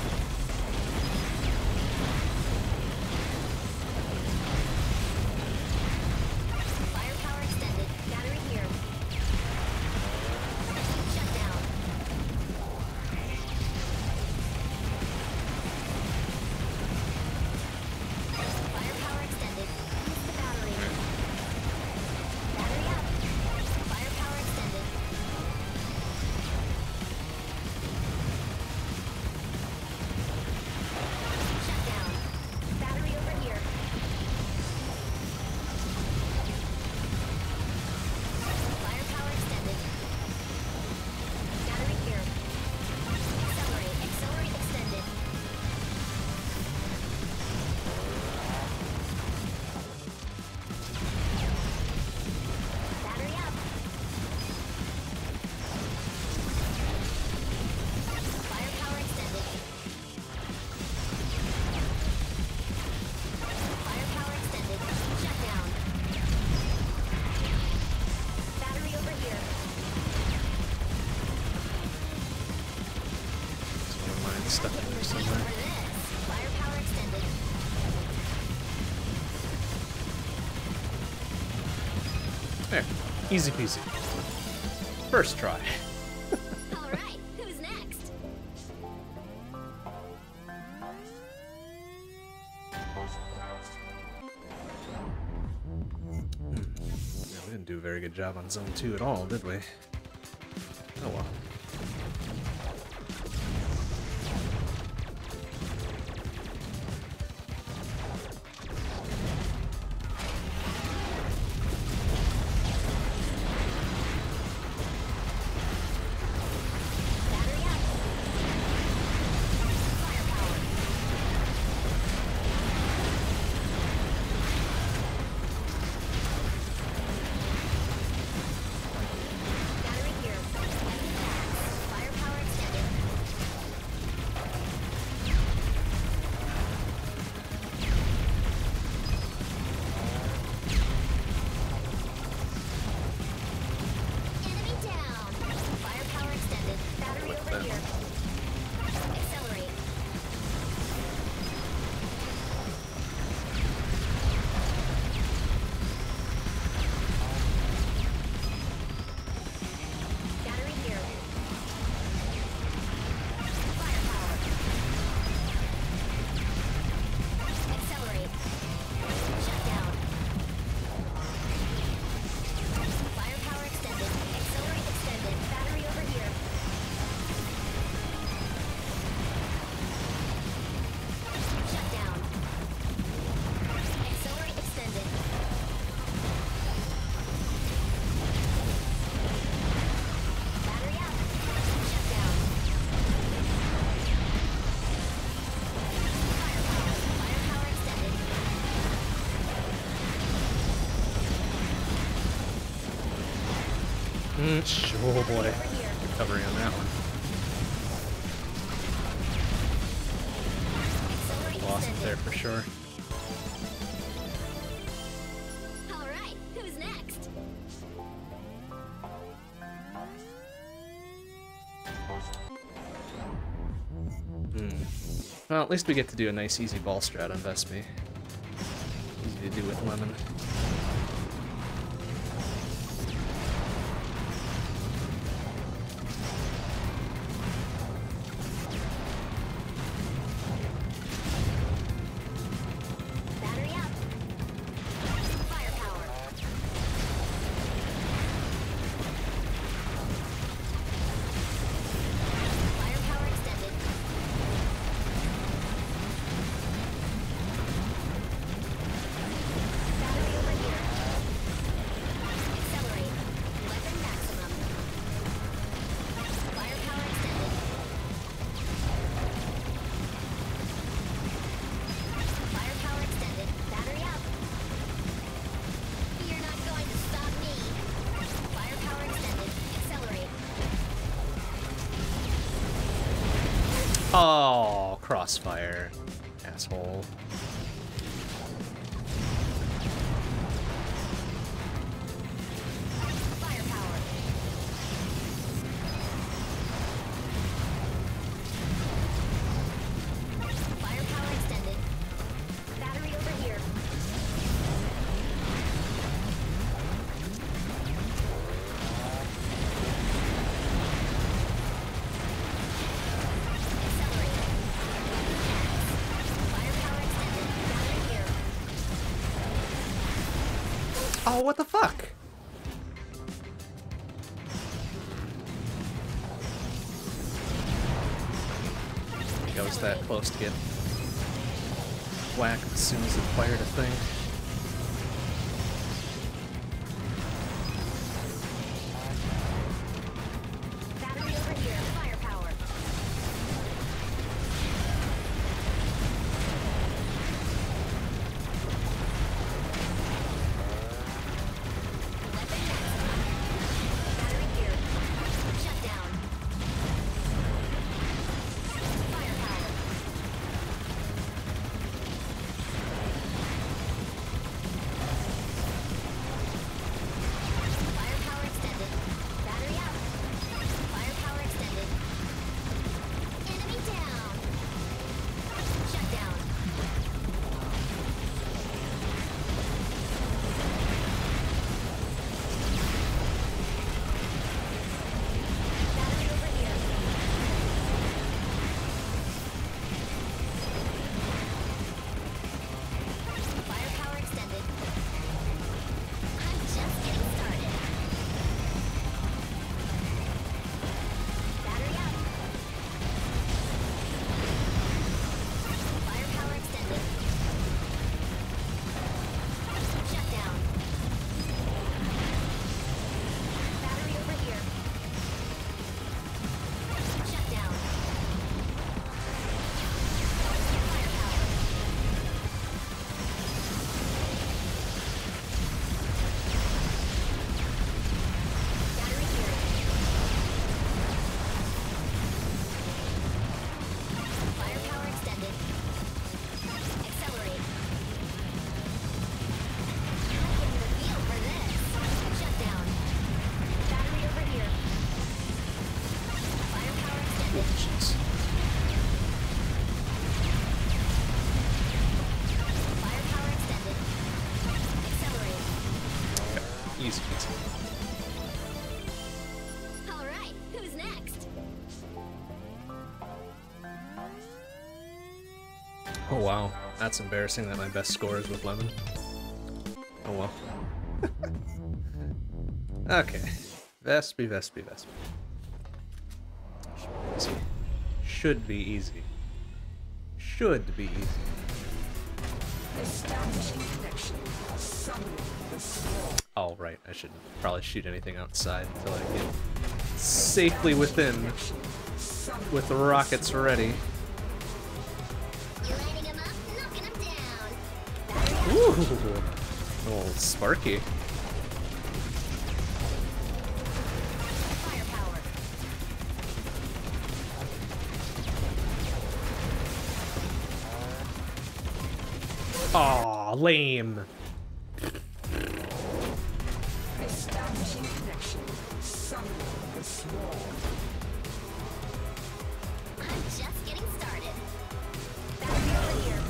Firepower extended. Battery here. Shut down. Firepower extended. Use the battery. Battery up. Firepower extended. Shut down. Battery over here. Firepower extended. Battery here. Accelerate. Accelerate extended. Battery up. Firepower extended. Firepower extended. Shut down. Battery over here. Never mind, stuck in there somewhere. For this. Firepower extended. There. Easy peasy. First try. All right. Who's next? Yeah, we didn't do a very good job on zone two at all, did we? Oh well. Battery up. Firepower. Battery here. Weapon max. Firepower extended. Enemy down. Firepower extended. Battery over that? here. Accelerate. Battery here. Firepower. Accelerate. Shut down. Firepower extended. Accelerate extended. Battery over here. Shut down. Accelerate extended. Battery up. Shut down. Firepower. Firepower extended. Mm, oh boy. Over here. Recovery on that one. Accelerate Lost it extended. there for sure. All right. Who's next? Well, at least we get to do a nice easy ball strat on Vespi. Easy to do with Lemon. Battery up. Firepower. crossfire, asshole. Firepower. Firepower extended. Battery over here. Accelerating. Firepower extended. Battery here. Oh, what the fuck? I think I was that close to get whacked as soon as it fired a thing. Battery over here. Firepower. Weapon maximum. Battery here. Shut down. Firepower. Firepower extended. Battery out. Firepower extended. Enemy down. Shut down. Battery over here. Firepower extended. I'm just getting started. Battery out. Firepower extended. Shut down. Battery over here. Shut down. Firepower. Battery here. Firepower extended. Accelerate. I'm getting the feel for this. Shut down. Battery over here. Firepower extended. Jeez. Firepower extended. Accelerate. Easy peasy. All right, who's next? Oh wow, that's embarrassing that my best score is with lemon. Oh well. Okay. Vespi, Vespi, Vespi. Should be easy. Should be easy. Establishing connection. Summon the swarm. Oh right, I should probably shoot anything outside until I get safely within Summon with the rockets ready. You lighting him up, knocking him down. Battery Ooh, oh, sparky. firepower. Aw, lame. establishing connection. Summon the swarm. I'm just getting started. Battery over here.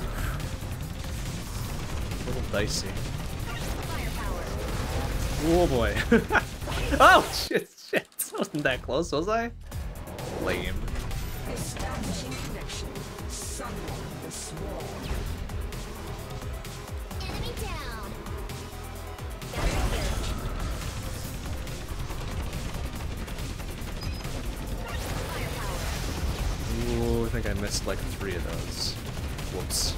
A little dicey. Firepower. Oh boy. Oh shit, shit. Wasn't that close, was I? Lame. Establishing connection. Summon the swarm. Enemy down. Battery here. Firepower. Ooh, I think I missed like three of those. Whoops.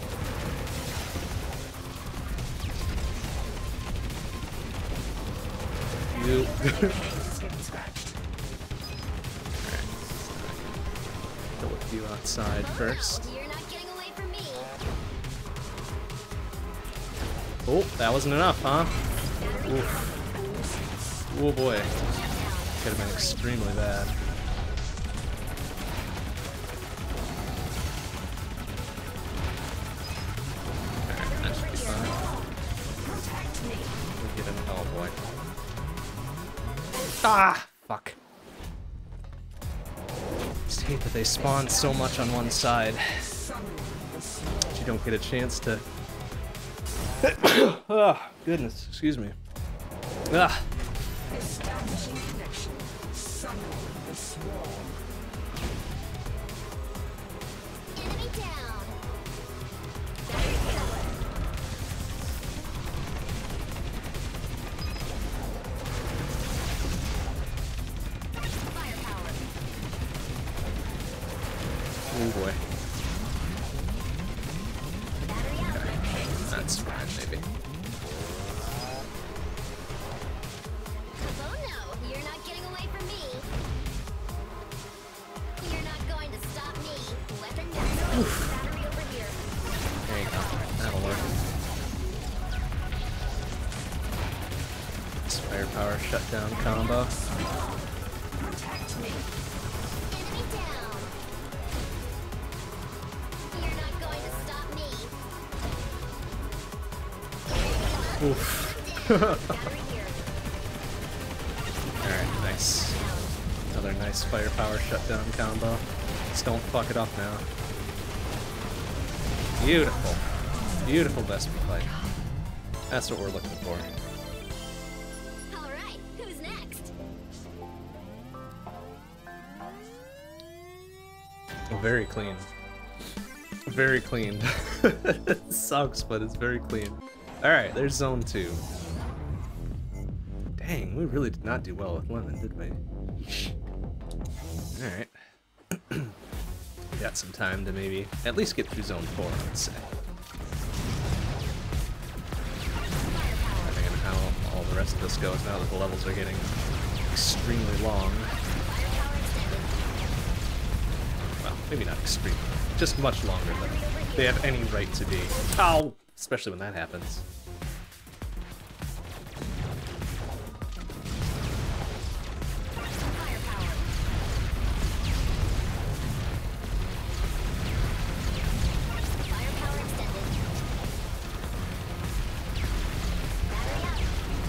You. It's getting scratched. Kill a few outside first. Oh, you're not getting away from me. Oh, that wasn't enough, huh? Battery Oof. Oh boy. shut down. Could have been extremely bad. boy. Ah! Fuck. Just hate that they spawn so much on one side. But you don't get a chance to... Oh, goodness. Excuse me. Ah! Establishing connection. Summon the swarm. Enemy down. Battery power. Firepower. Oh boy. Battery out. That's fine, maybe. Oh no, you're not getting away from me. You're not going to stop me. Weapon down. Battery over here. There you go. That'll work. This firepower shutdown combo. Protect me. Enemy down. You're not going to stop me. Oof. Battery here. Alright, nice. Another nice firepower shutdown combo. Just don't fuck it up now. Beautiful. Beautiful Vesper fight. That's what we're looking for. All right, who's next? Very clean. Very clean. It sucks, but it's very clean. Alright, there's zone two. Dang, we really did not do well with Lemon, did we? Alright. Got some time to maybe at least get through zone four, I would say. Depending on how all the rest of this goes now that the levels are getting extremely long. Well, maybe not extremely. Just much longer than they have any right to be. Ow! Especially when that happens. Firepower. Firepower extended. Battery out.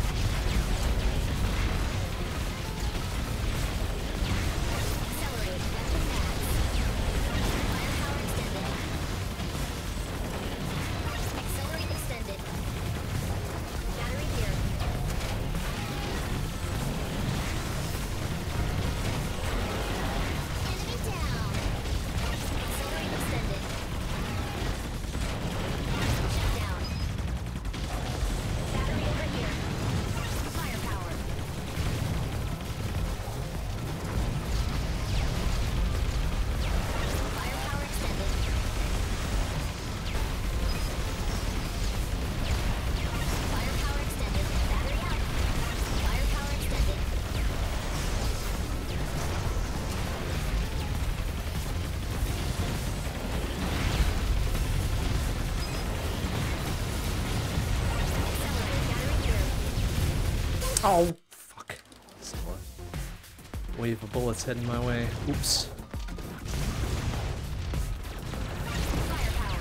Accelerate. Weapon max. Firepower extended. Accelerate extended. Battery here. Enemy down. Accelerate extended. Shut down. Battery over here. Firepower. Firepower extended. Firepower extended. Battery out. Firepower extended. Accelerate. Battery here. Oh, fuck. Still a wave of bullets heading my way. Oops. Firepower.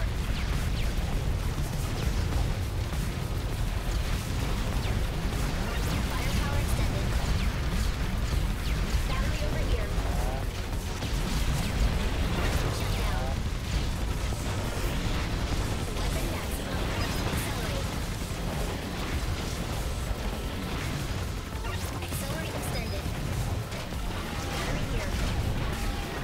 Firepower extended. Battery over here. Shut down. Weapon maximum. Accelerate. Accelerate extended. Battery here.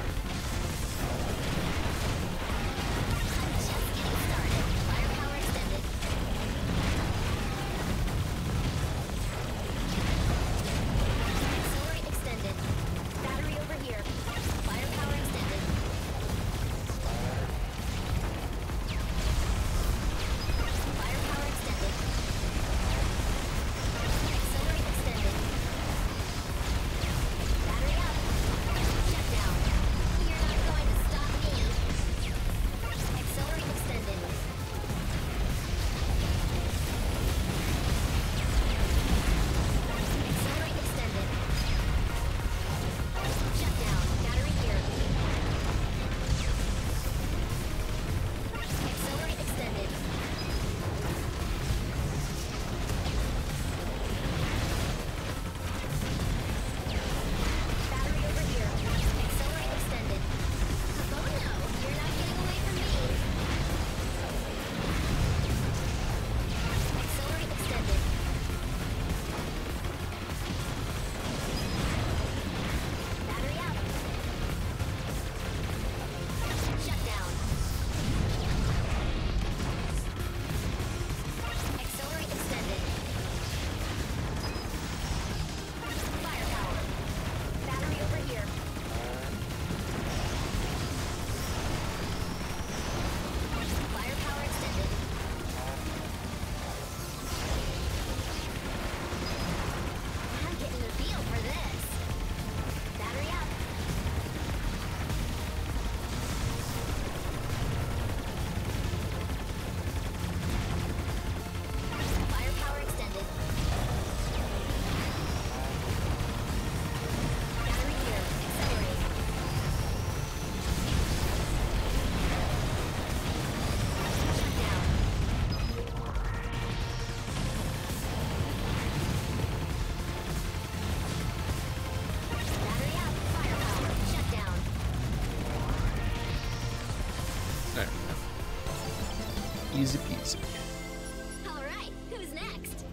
Easy peasy. All right, who's next?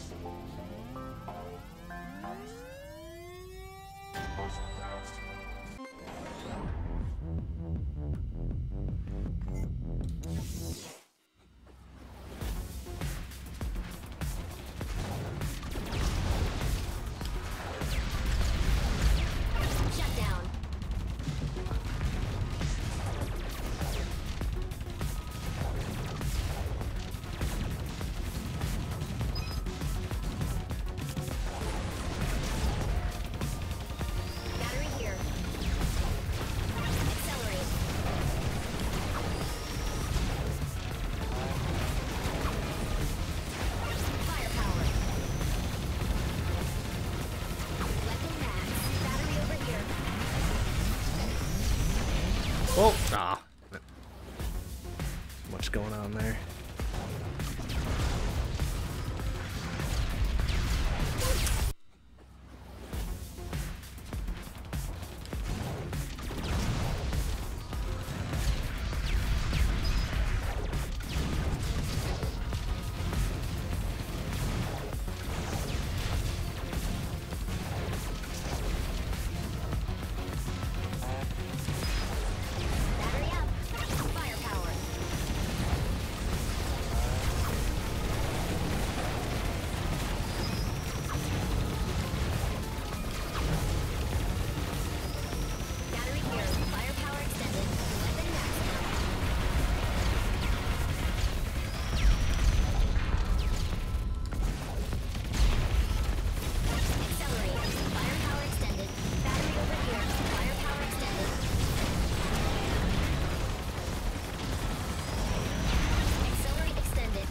Shut down. Battery here. Accelerate. Firepower. Weapon max. Battery over here. Oh, ah. Too much going on there. Battery up. Firepower. Battery here. Firepower extended. Weapon maximum. Accelerate. Firepower extended. Battery over here. Firepower extended. Accelerate extended.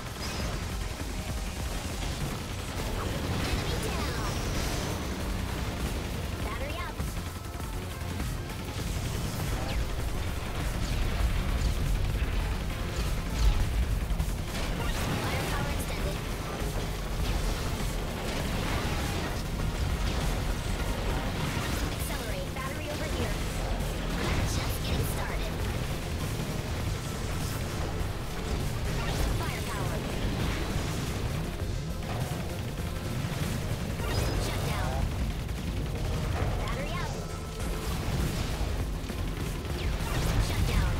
Enemy down. Battery up. Firepower extended. Accelerate. Battery over here. Just getting started. Firepower. Shut down. Battery up. Shut down.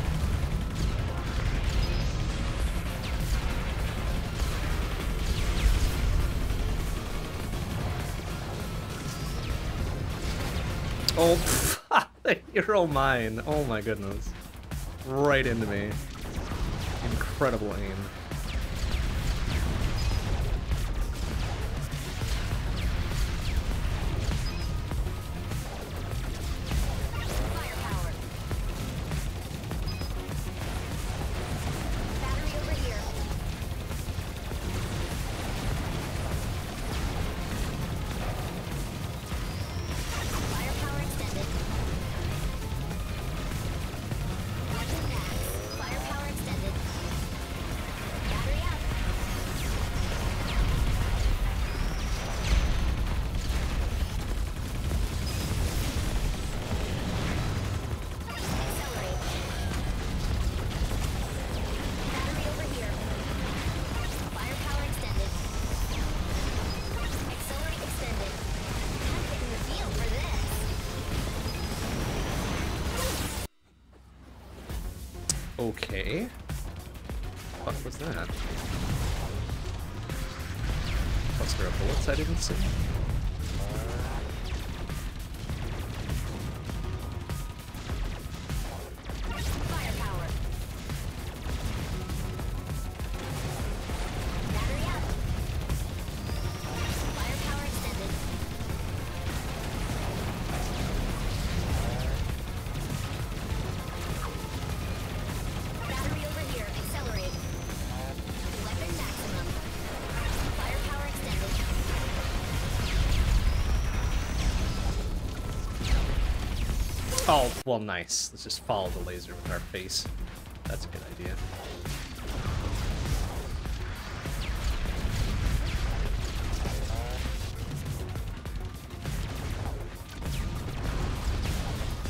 Oh, hero mine. Oh my goodness. Right into me. Incredible aim. Firepower. Battery over here. Firepower extended. Weapon max. Firepower extended. Battery up. Accelerate. Battery over here. Firepower extended. Accelerate extended. I'm getting the feel for this. Okay. What was that? Was there a bullets I didn't see? Firepower. Battery up. Firepower extended. Battery over here. Accelerate. Weapon maximum. Firepower extended. Oh, well, nice. Let's just follow the laser with our face. That's a good idea.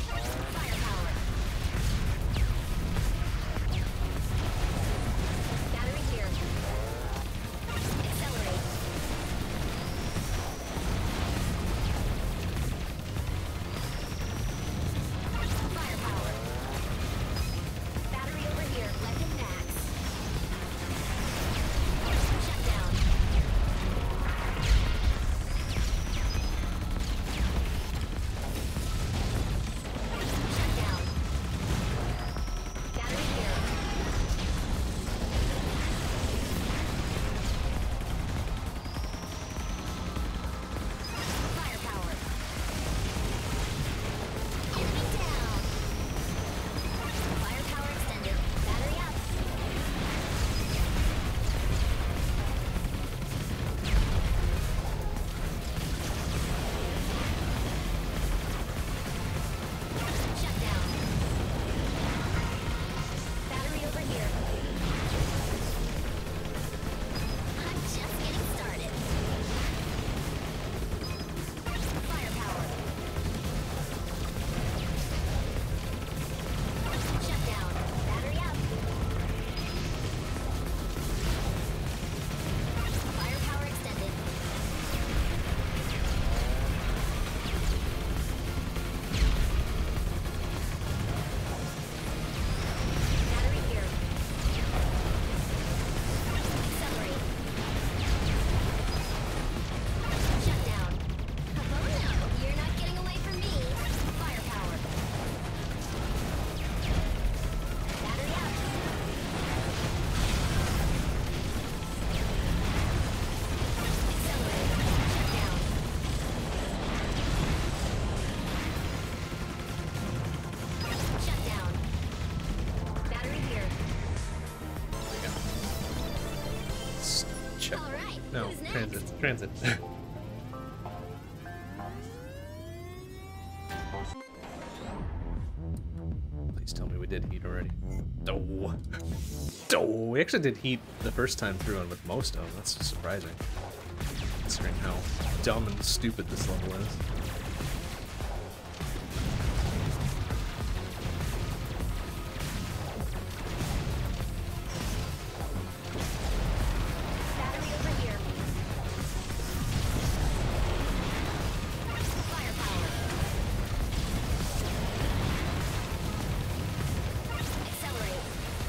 Firepower. Transit. Please tell me we did heat already. Oh. Oh, we actually did heat the first time through and with most of them. That's surprising. Considering how dumb and stupid this level is. Battery over here. Firepower. Accelerate.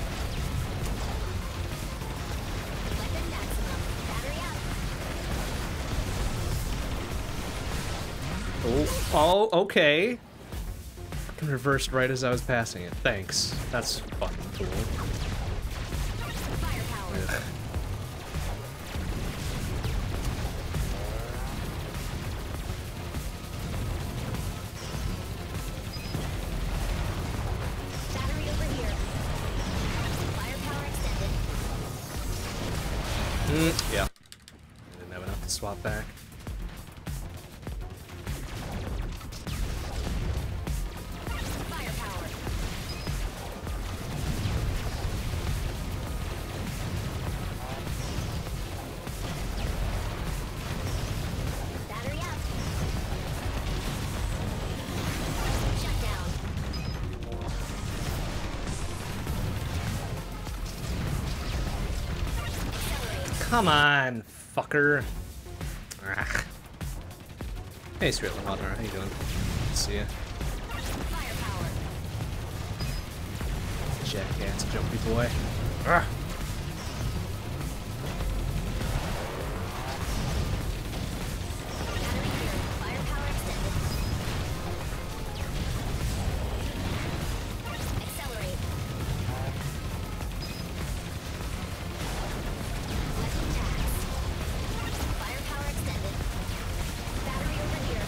Weapon maximum. Battery up. Oh, oh, okay. Fucking reversed right as I was passing it. Thanks. That's fucking cool. Firepower. Yeah. Battery over here. Firepower extended. Mm, yeah. I didn't have enough to swap back. Firepower. Battery up. Shut down. Accelerate. Come on, fucker. Ah. Hey, Straight Line Hotner, how you doing? Good to see ya. Firepower. Jackass, jumpy boy. Ah. Battery here. Firepower extended. Accelerate. Weapon tax. Firepower extended. Battery over here.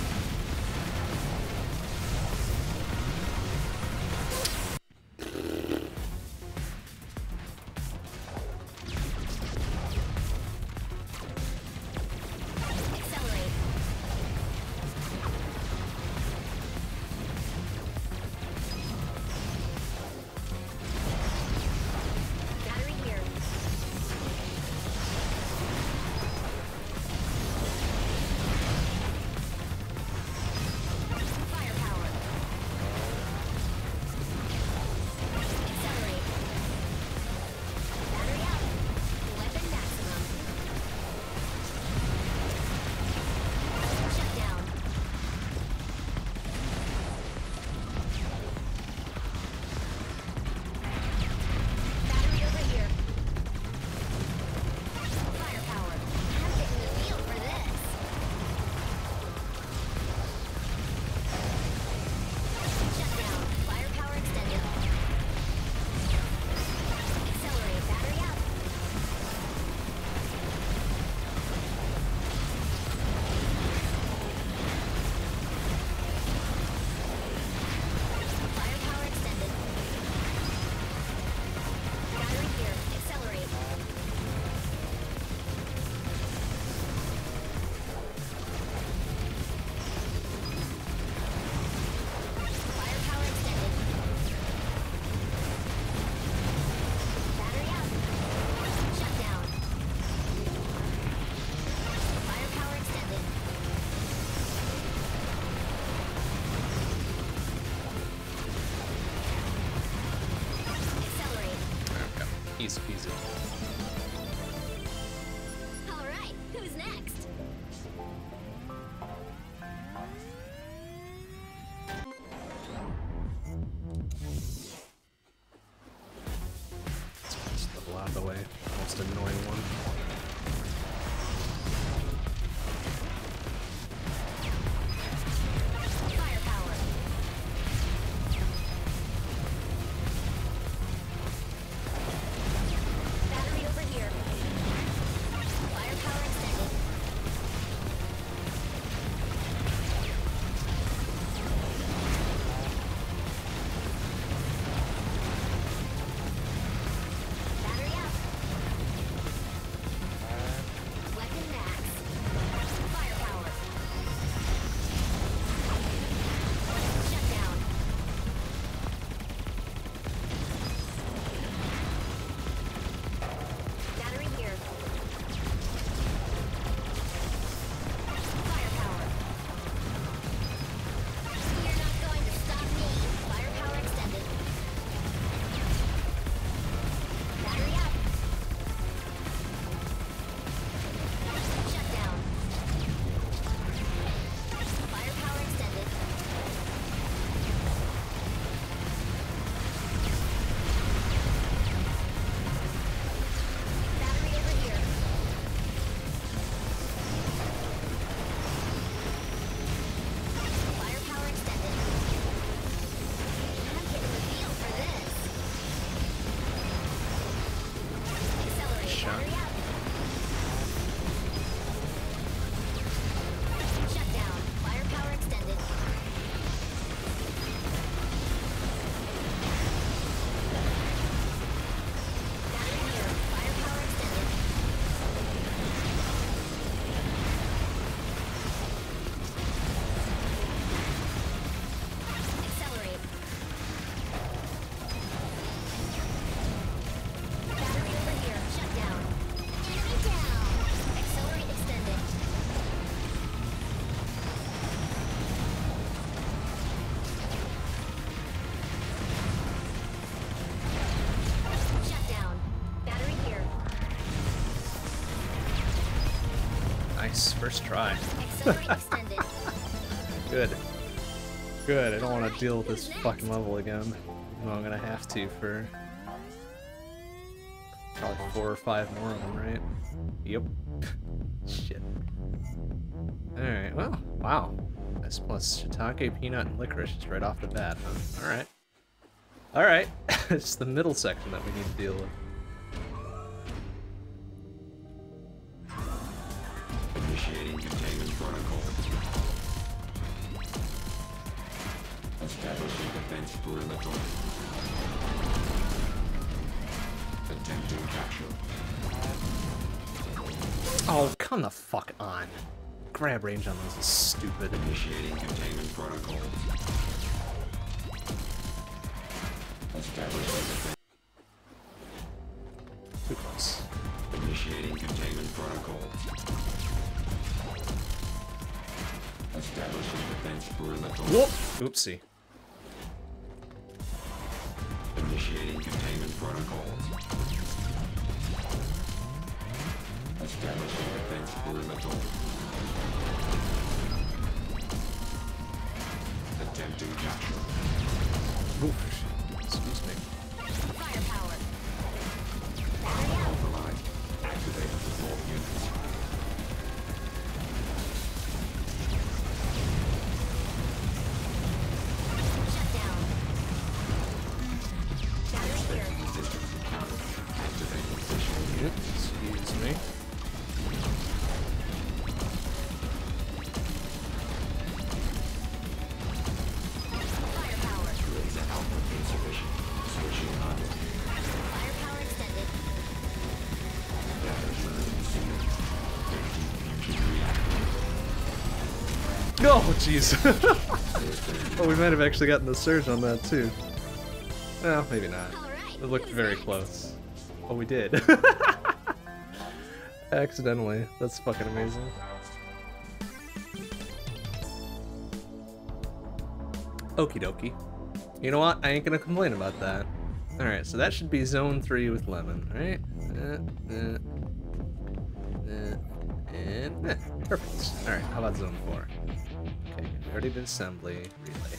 Accelerate. Battery here. Firepower. Accelerate. Battery up. Weapon maximum. Shut down. Battery over here. Firepower. I'm getting the feel for this. Shut down. Firepower extended. Accelerate. Battery up. Firepower extended. Battery here. Accelerate. Firepower extended. Battery up. Shut down. Firepower extended. Accelerate. Okay. Easy peasy. All right, who's next? Just level out of the way. Most annoying one. Firepower. Battery over here. Firepower extended. Battery up. Nice, first try. Accelerate extended. Good. Good, I don't want to deal with this fucking level again. No, I'm gonna have to for probably four or five more of them, right? Yep. Shit. Alright, well, wow. This plus shiitake, peanut, and licorice is right off the bat, huh? Alright. Alright. It's the middle section that we need to deal with. Initiating containment protocol. Establishing defense perimeter. Attempting capture. Oh, come the fuck on. Grab range on those is stupid. Initiating containment protocol. Establishing defense. Too close. Initiating containment protocol. Establishing defense perimeter. Whoop! Oopsie. Initiating containment protocol. Establishing defense perimeter. Attempting capture. Oof. Excuse me. Firepower. Battery out. Override. Activate support units. Shut down. Battery here. Resistance encountered. Activate position. Yep. Excuse me. Firepower. Laser output insufficient. Switching on. Firepower extended. Data surge received. Fusion reactor. Oh, jeez. Oh, we might have actually gotten the surge on that, too. Well, maybe not. Alright. It looked very close. Oh, we did. Accidentally. That's fucking amazing. Okie dokie. You know what? I ain't gonna complain about that. Alright, so that should be zone three with lemon, right? Uh, uh, uh, and, eh, perfect. Alright, how about zone four? Okay, we already did assembly, relay.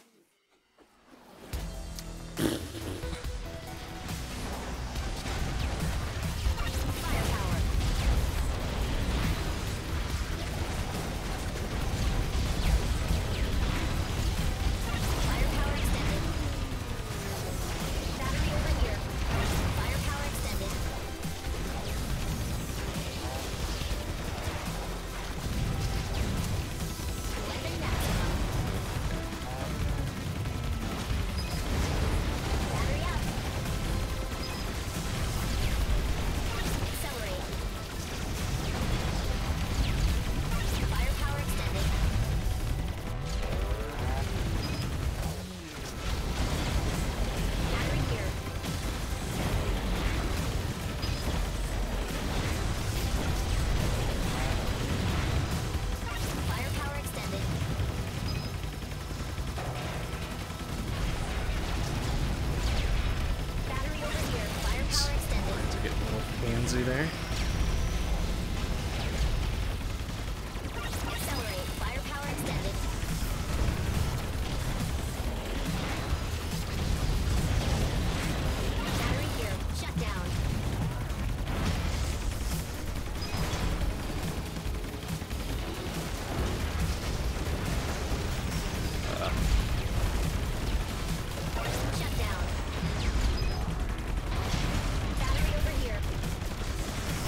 Firepower. Firepower extended. Battery over here. Firepower extended. Weapon maximum. Battery up. Accelerate. Firepower extended. Battery here. Firepower extended. Battery over here. Firepower extended. To get a little handsy there. Accelerate. Firepower extended. Battery here. Shut down. Shut down. Battery over here.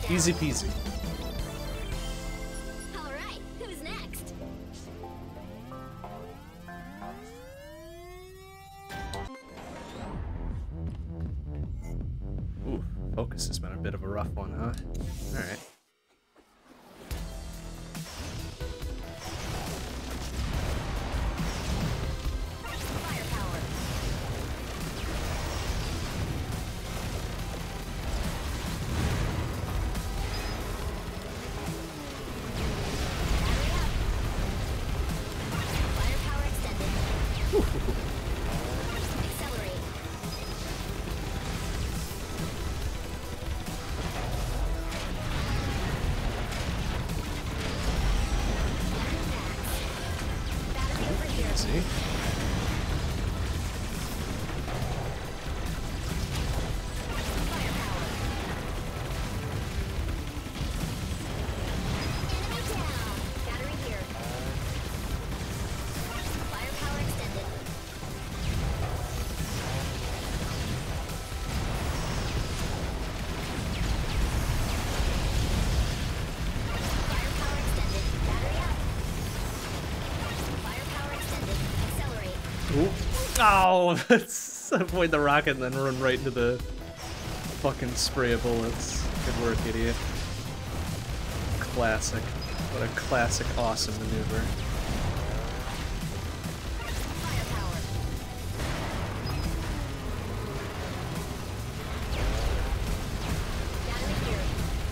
Easy peasy. All right, who's next? Ooh, focus has been a bit of a rough one, huh? Alright. Firepower. Battery up. Firepower extended. Accelerate. Battery over here. See? Firepower. Enemy down. Battery here. Firepower extended. Firepower extended. Battery up. Firepower extended. Accelerate. Ooh. Oh, let's avoid the rocket and then run right into the fucking spray of bullets. Good work, idiot. Classic. What a classic, awesome maneuver. Firepower. Battery here.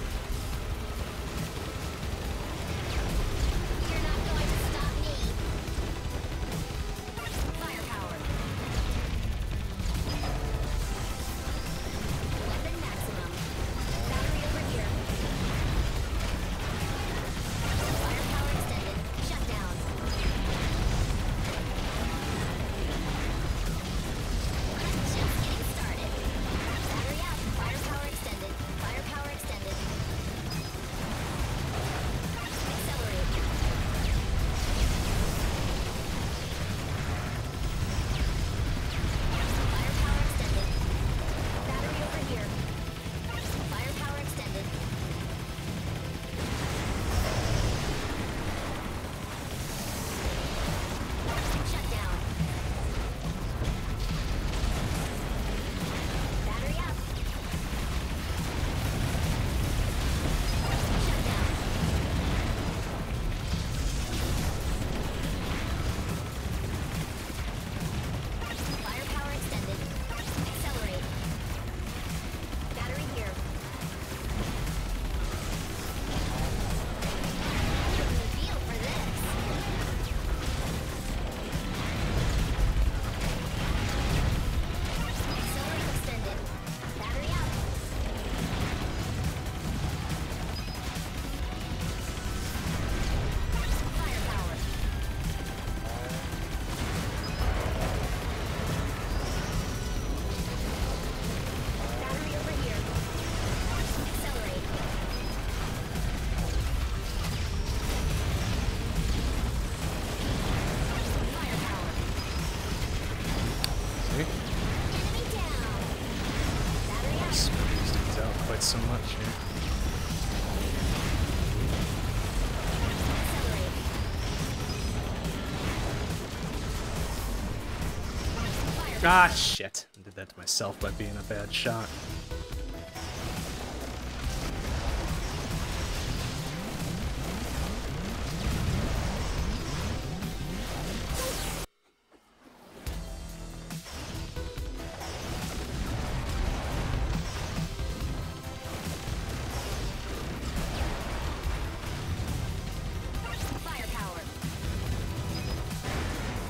You're not going to stop me. Firepower. Weapon maximum. Battery over here. Firepower extended. Shut down. I'm just getting started. Battery up. Firepower extended. Firepower extended. Accelerate. Firepower extended. Battery over here. Firepower extended. Shut down. Battery up. Shut down. Firepower extended. Accelerate. Battery here. Getting the feel for this. Accelerate extended. Battery up. Firepower. Battery over here. Accelerate. Firepower. See? Enemy down. Battery up. Spread these dudes out quite so much here. Accelerate. Firepower. Ah, shit. I did that to myself by being a bad shot. Firepower.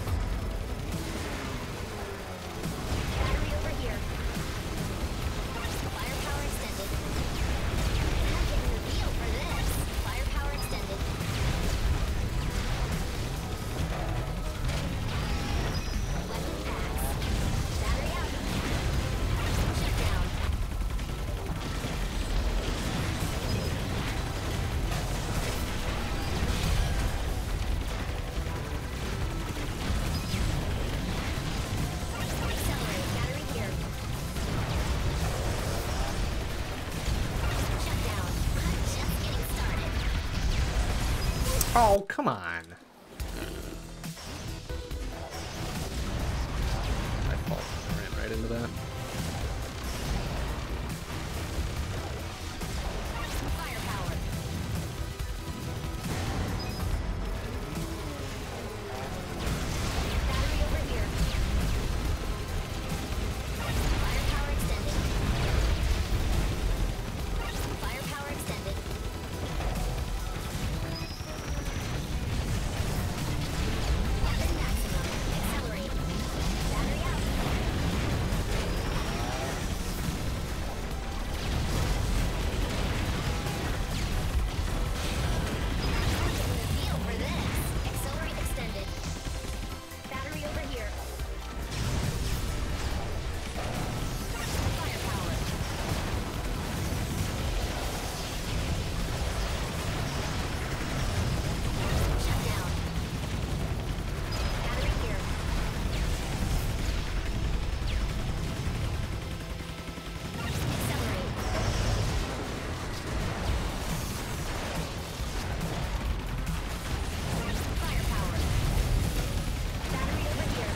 Battery over here. Oh, come on. My fault. I ran right into that. Firepower. Battery over here. Firepower extended. Firepower extended. Weapon maximum. Accelerate. Battery out. Getting the feel for this. Accelerate extended. Battery over here. Firepower. Shut down. Battery here. Accelerate. Firepower. Battery over here.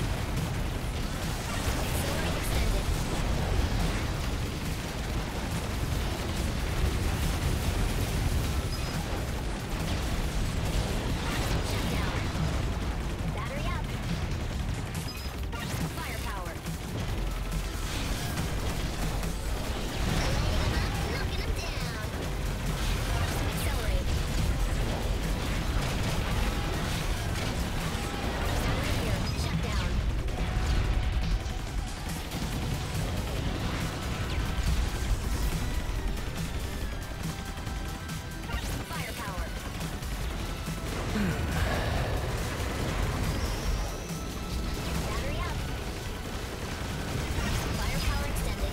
Accelerate extended. Shut down. Battery up. Firepower. Lighting 'em up, knocking 'em down. Accelerate. Battery here. Shut down. Firepower. Battery up. Firepower extended.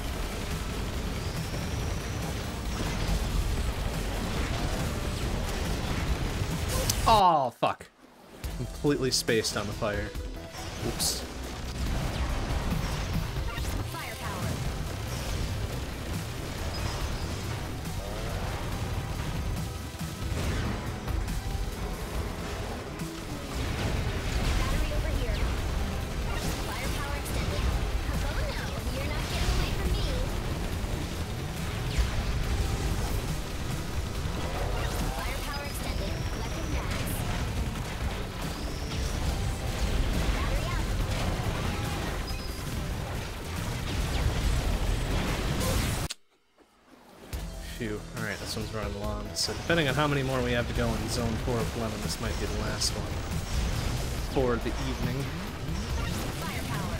Oh, fuck. Completely spaced on the fire. Oops. Firepower. Battery over here. Firepower extended. Oh no, you're not getting away from me. Firepower extended. Weapon max. Battery up. Phew. Alright, this one's running long. So depending on how many more we have to go in Zone four of eleven, this might be the last one for the evening. Firepower.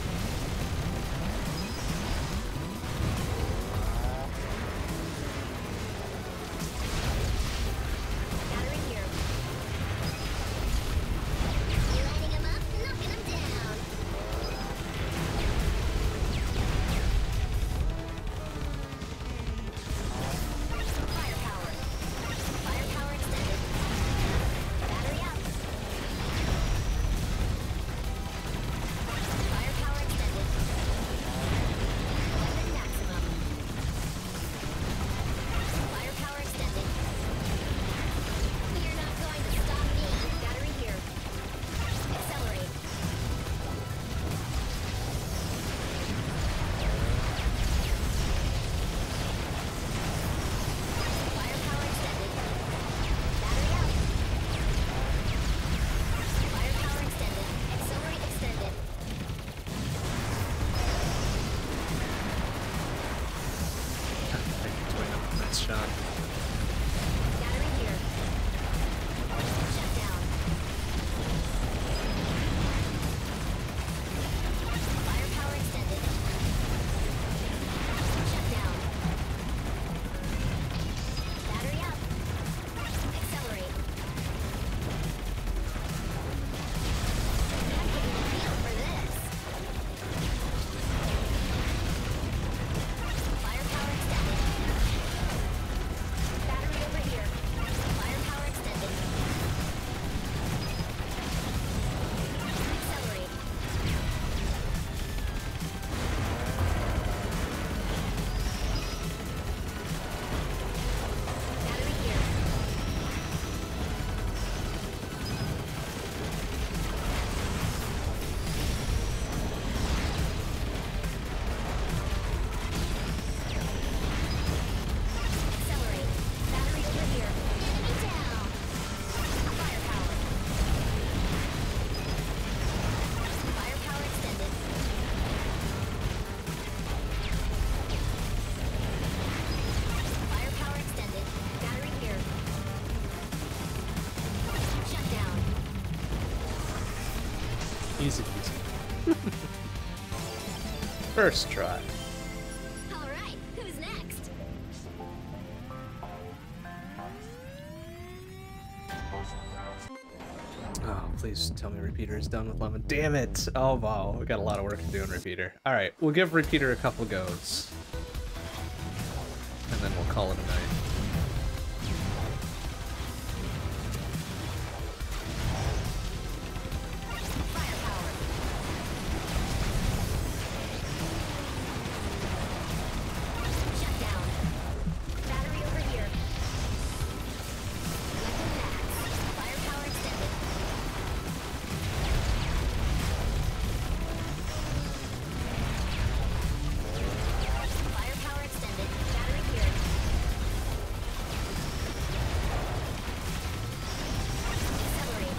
Battery here. Lighting 'em up, knocking 'em down. Firepower. Firepower extended. Battery up. Firepower extended. Weapon maximum. Firepower extended. You're not going to stop me. Battery here. Accelerate. Firepower extended. Battery out. Firepower extended. Accelerate extended. Thank you, Twin. Nice shot. Battery here. Shut down. Firepower extended. Shut down. Battery up. Accelerate. I'm getting the feel for this. Firepower extended. Easy peasy. First try. All right, who's next? Oh, please tell me Repeater is done with Lemon. Damn it! Oh, wow. We got a lot of work to do on Repeater. Alright, we'll give Repeater a couple goes. And then we'll call it a night. Firepower. Shut down. Battery over here. Weapon max. Firepower extended. Firepower extended. Battery here. Accelerate.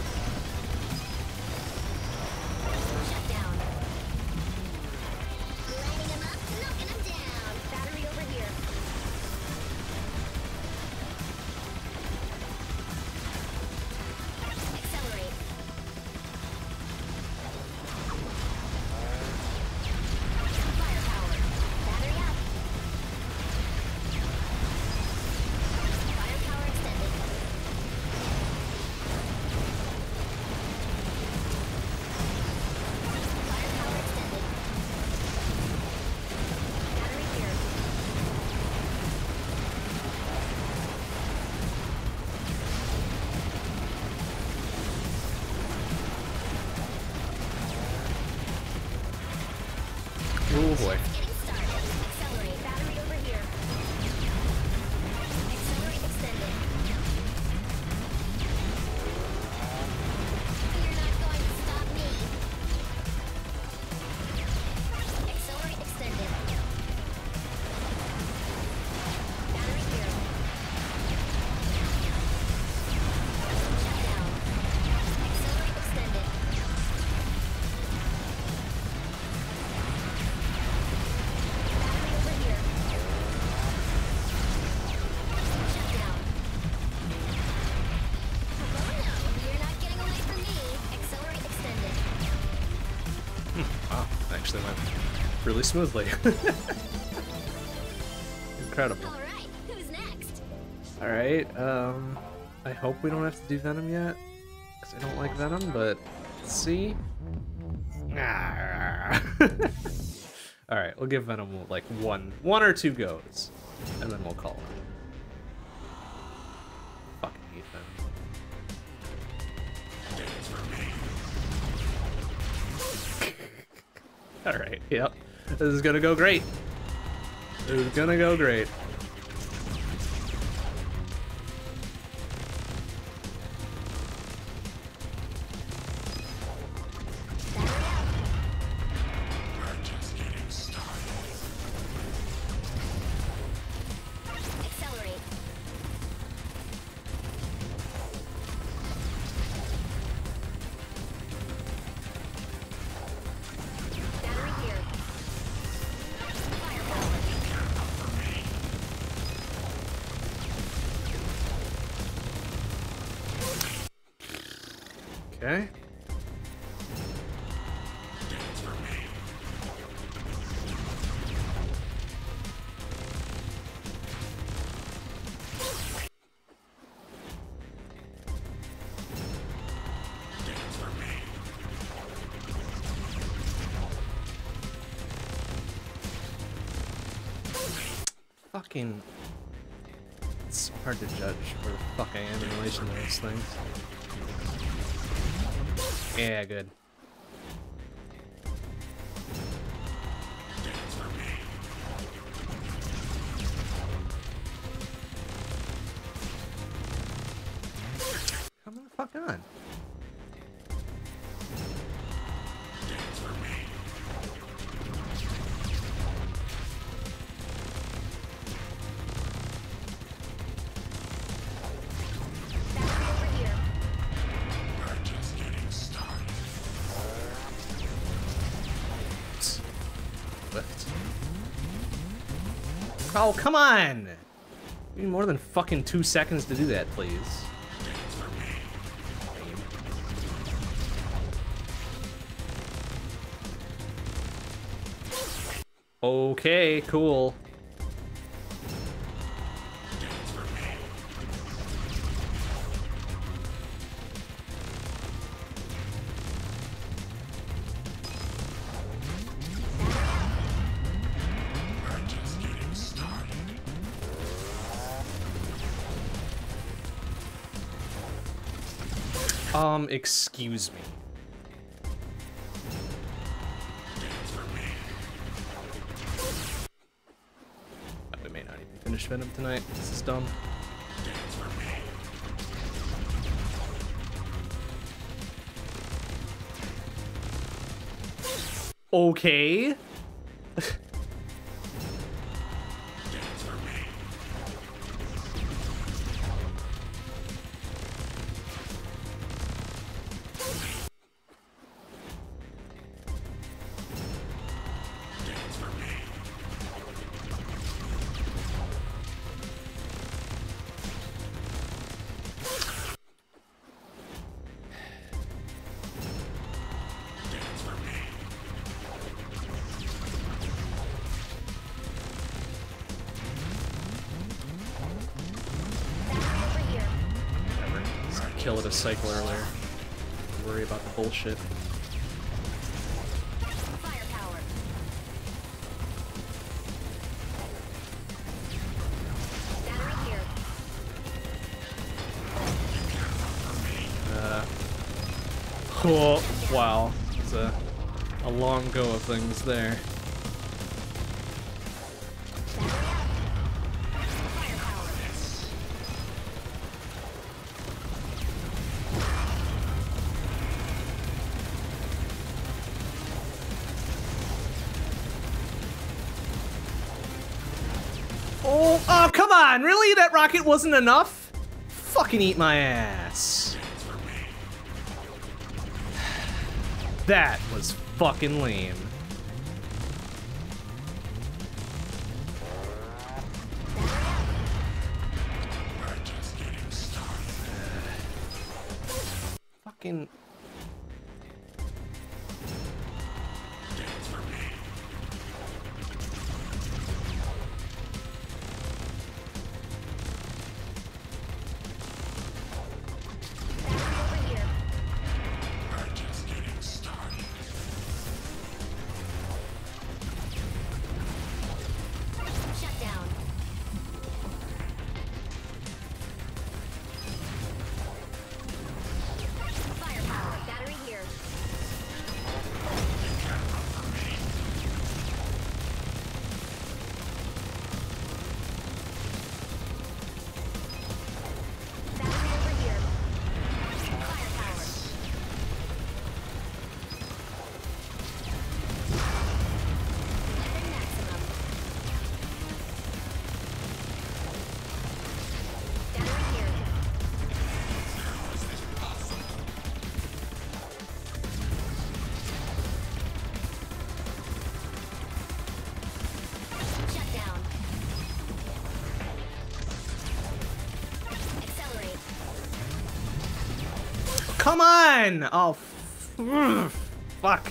Shut down. Lighting him up, knocking him down. Battery over here. Accelerate. Firepower. Battery up. Firepower extended. Firepower extended. Battery here. Oh boy. Getting started. Accelerate. Battery over here. Accelerate extended. You're not going to stop me. Accelerate extended. Battery here. Shut down. Accelerate extended. Battery over here. Shut down. Oh no, you're not getting away from me. Accelerate extended. Wow, actually went really smoothly. Incredible. All right, who's next? Alright, um, I hope we don't have to do Venom yet, because I don't like Venom, but let's see. Alright, we'll give Venom like one, one or two goes, and then we'll call it. Fucking hate Venom. Alright, yep. This is gonna go great. This is gonna go great. Battery up. We're just getting started. Accelerate. Battery here. Firepower. Okay. Fucking. It's so hard to judge where the fuck I am in relation to those things. Yeah, good. Come the fuck on. Battery over here. We're just getting started. Lift. Oh, come on! You need more than fucking two seconds to do that, please. Okay, cool. We're just getting started. Um, excuse me. We may not even finish Venom tonight. This is dumb. Okay. Over here. Just kill it a cycle earlier. Don't worry about the bullshit. Firepower. Battery here. Uh, cool. Wow. It's a, a long go of things there. Firepower. Oh, oh, come on! Really? That rocket wasn't enough? Fucking eat my ass. That was fucking lame. We're just getting started. Fucking. Over here. We're just getting started. Shut down. Firepower. Battery here. Battery over here. Firepower. Weapon maximum. Battery here. Shut down. Accelerate. Come on! Oh, f- mm, fuck.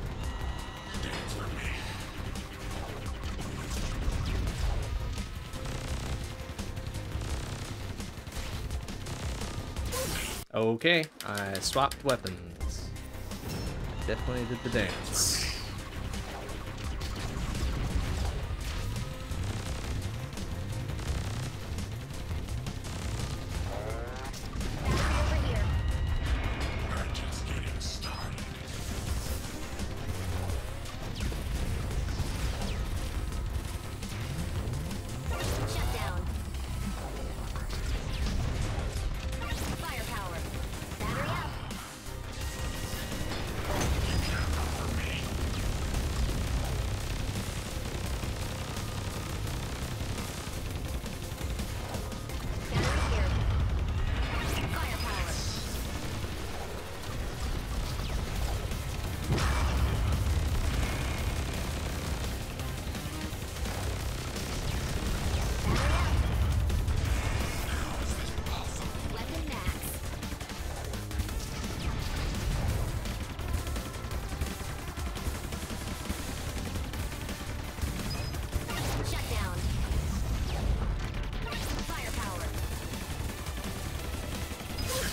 Okay, I swapped weapons. Definitely did the dance. Over here. We're just getting started. Shut down. Firepower. Battery up.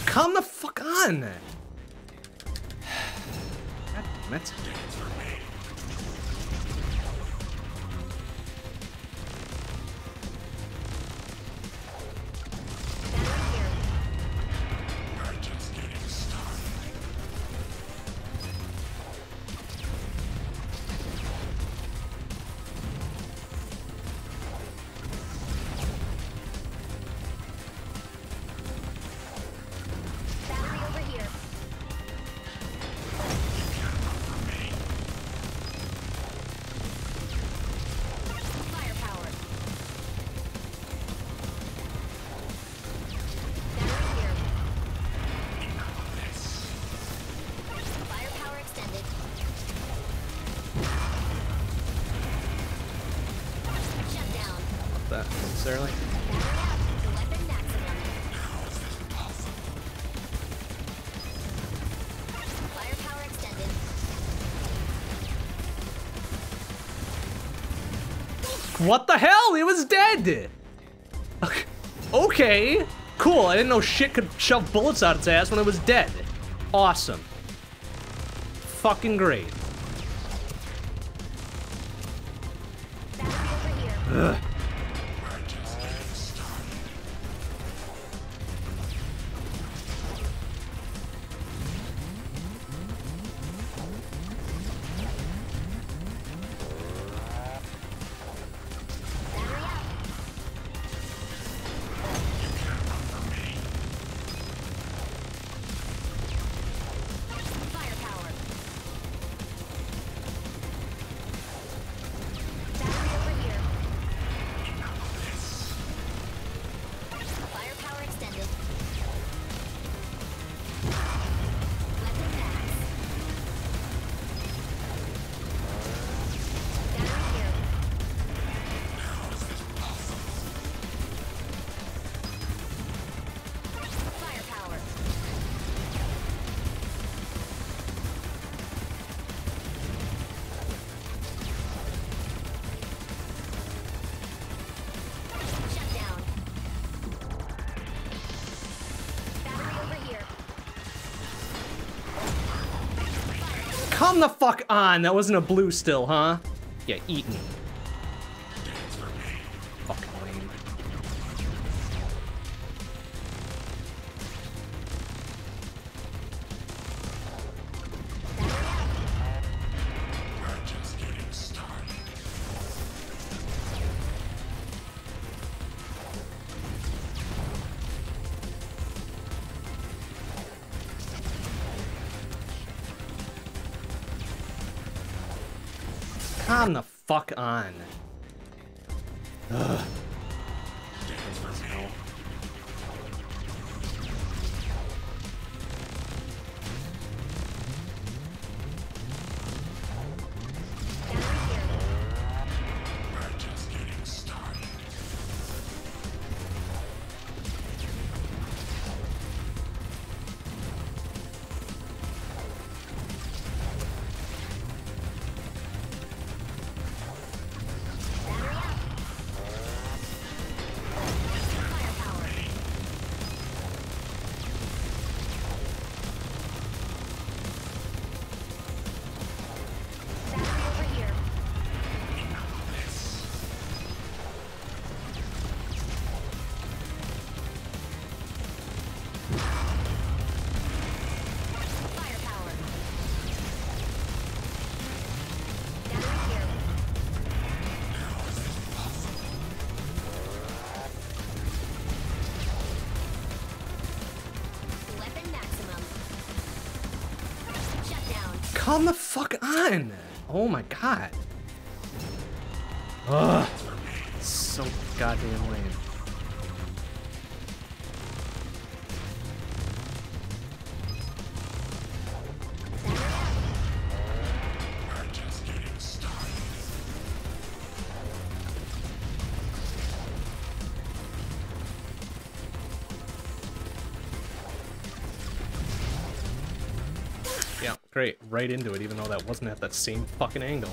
Come the fuck on! God damn it. We're just getting started. Battery over here. Firepower. Battery here. Firepower extended. Shut down. Not that necessarily. Battery out. Weapon maximum. Firepower extended. What the hell? He was dead! Okay. Cool. I didn't know shit could shove bullets out its ass when it was dead. Awesome. Fucking great. Battery over here. Ugh. We're just getting started. Battery out. Firepower. Battery over here. Firepower extended. Weapon max. Battery here. Firepower. Shut down. Battery over here. Come the fuck on. That wasn't a blue still, huh? Yeah, eat me. Fucking lame. We're just getting started. Come the fuck on. Ugh. Battery here. We're just getting started. Battery out. Firepower. Battery over here. Firepower. Battery here. Weapon maximum. Shut down. Come the fuck on. Oh my god. Ugh. So goddamn lame. We're just getting started. Yeah, great. Right into it, even though that wasn't at that same fucking angle.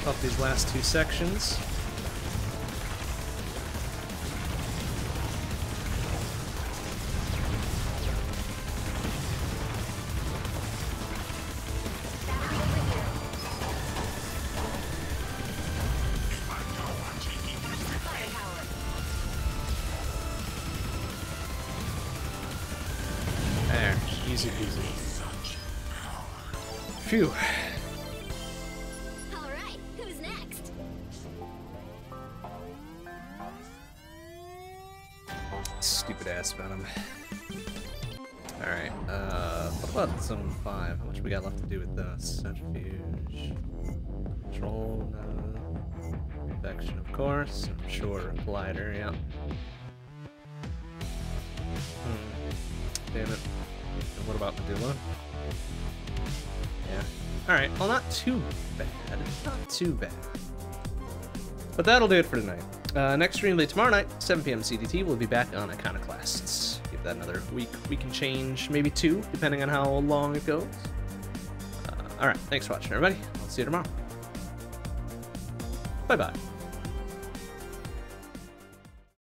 wrap up these last two sections. There, easy peasy. Phew. All right, who's next? Stupid ass Venom. Alright, uh, what about Zone five? How much we got left to do with this? Centrifuge. Control, no. Infection, of course. I'm sure. Collider, yeah. Hmm. Damn it. And what about Medulla? Yeah. Alright, well, not too bad. Not too bad. But that'll do it for tonight. Uh, next stream will be tomorrow night, seven p m C D T. We'll be back on Iconoclasts. Give that another week. We can change, maybe two, depending on how long it goes. Uh, Alright, thanks for watching, everybody. I'll see you tomorrow. Bye-bye.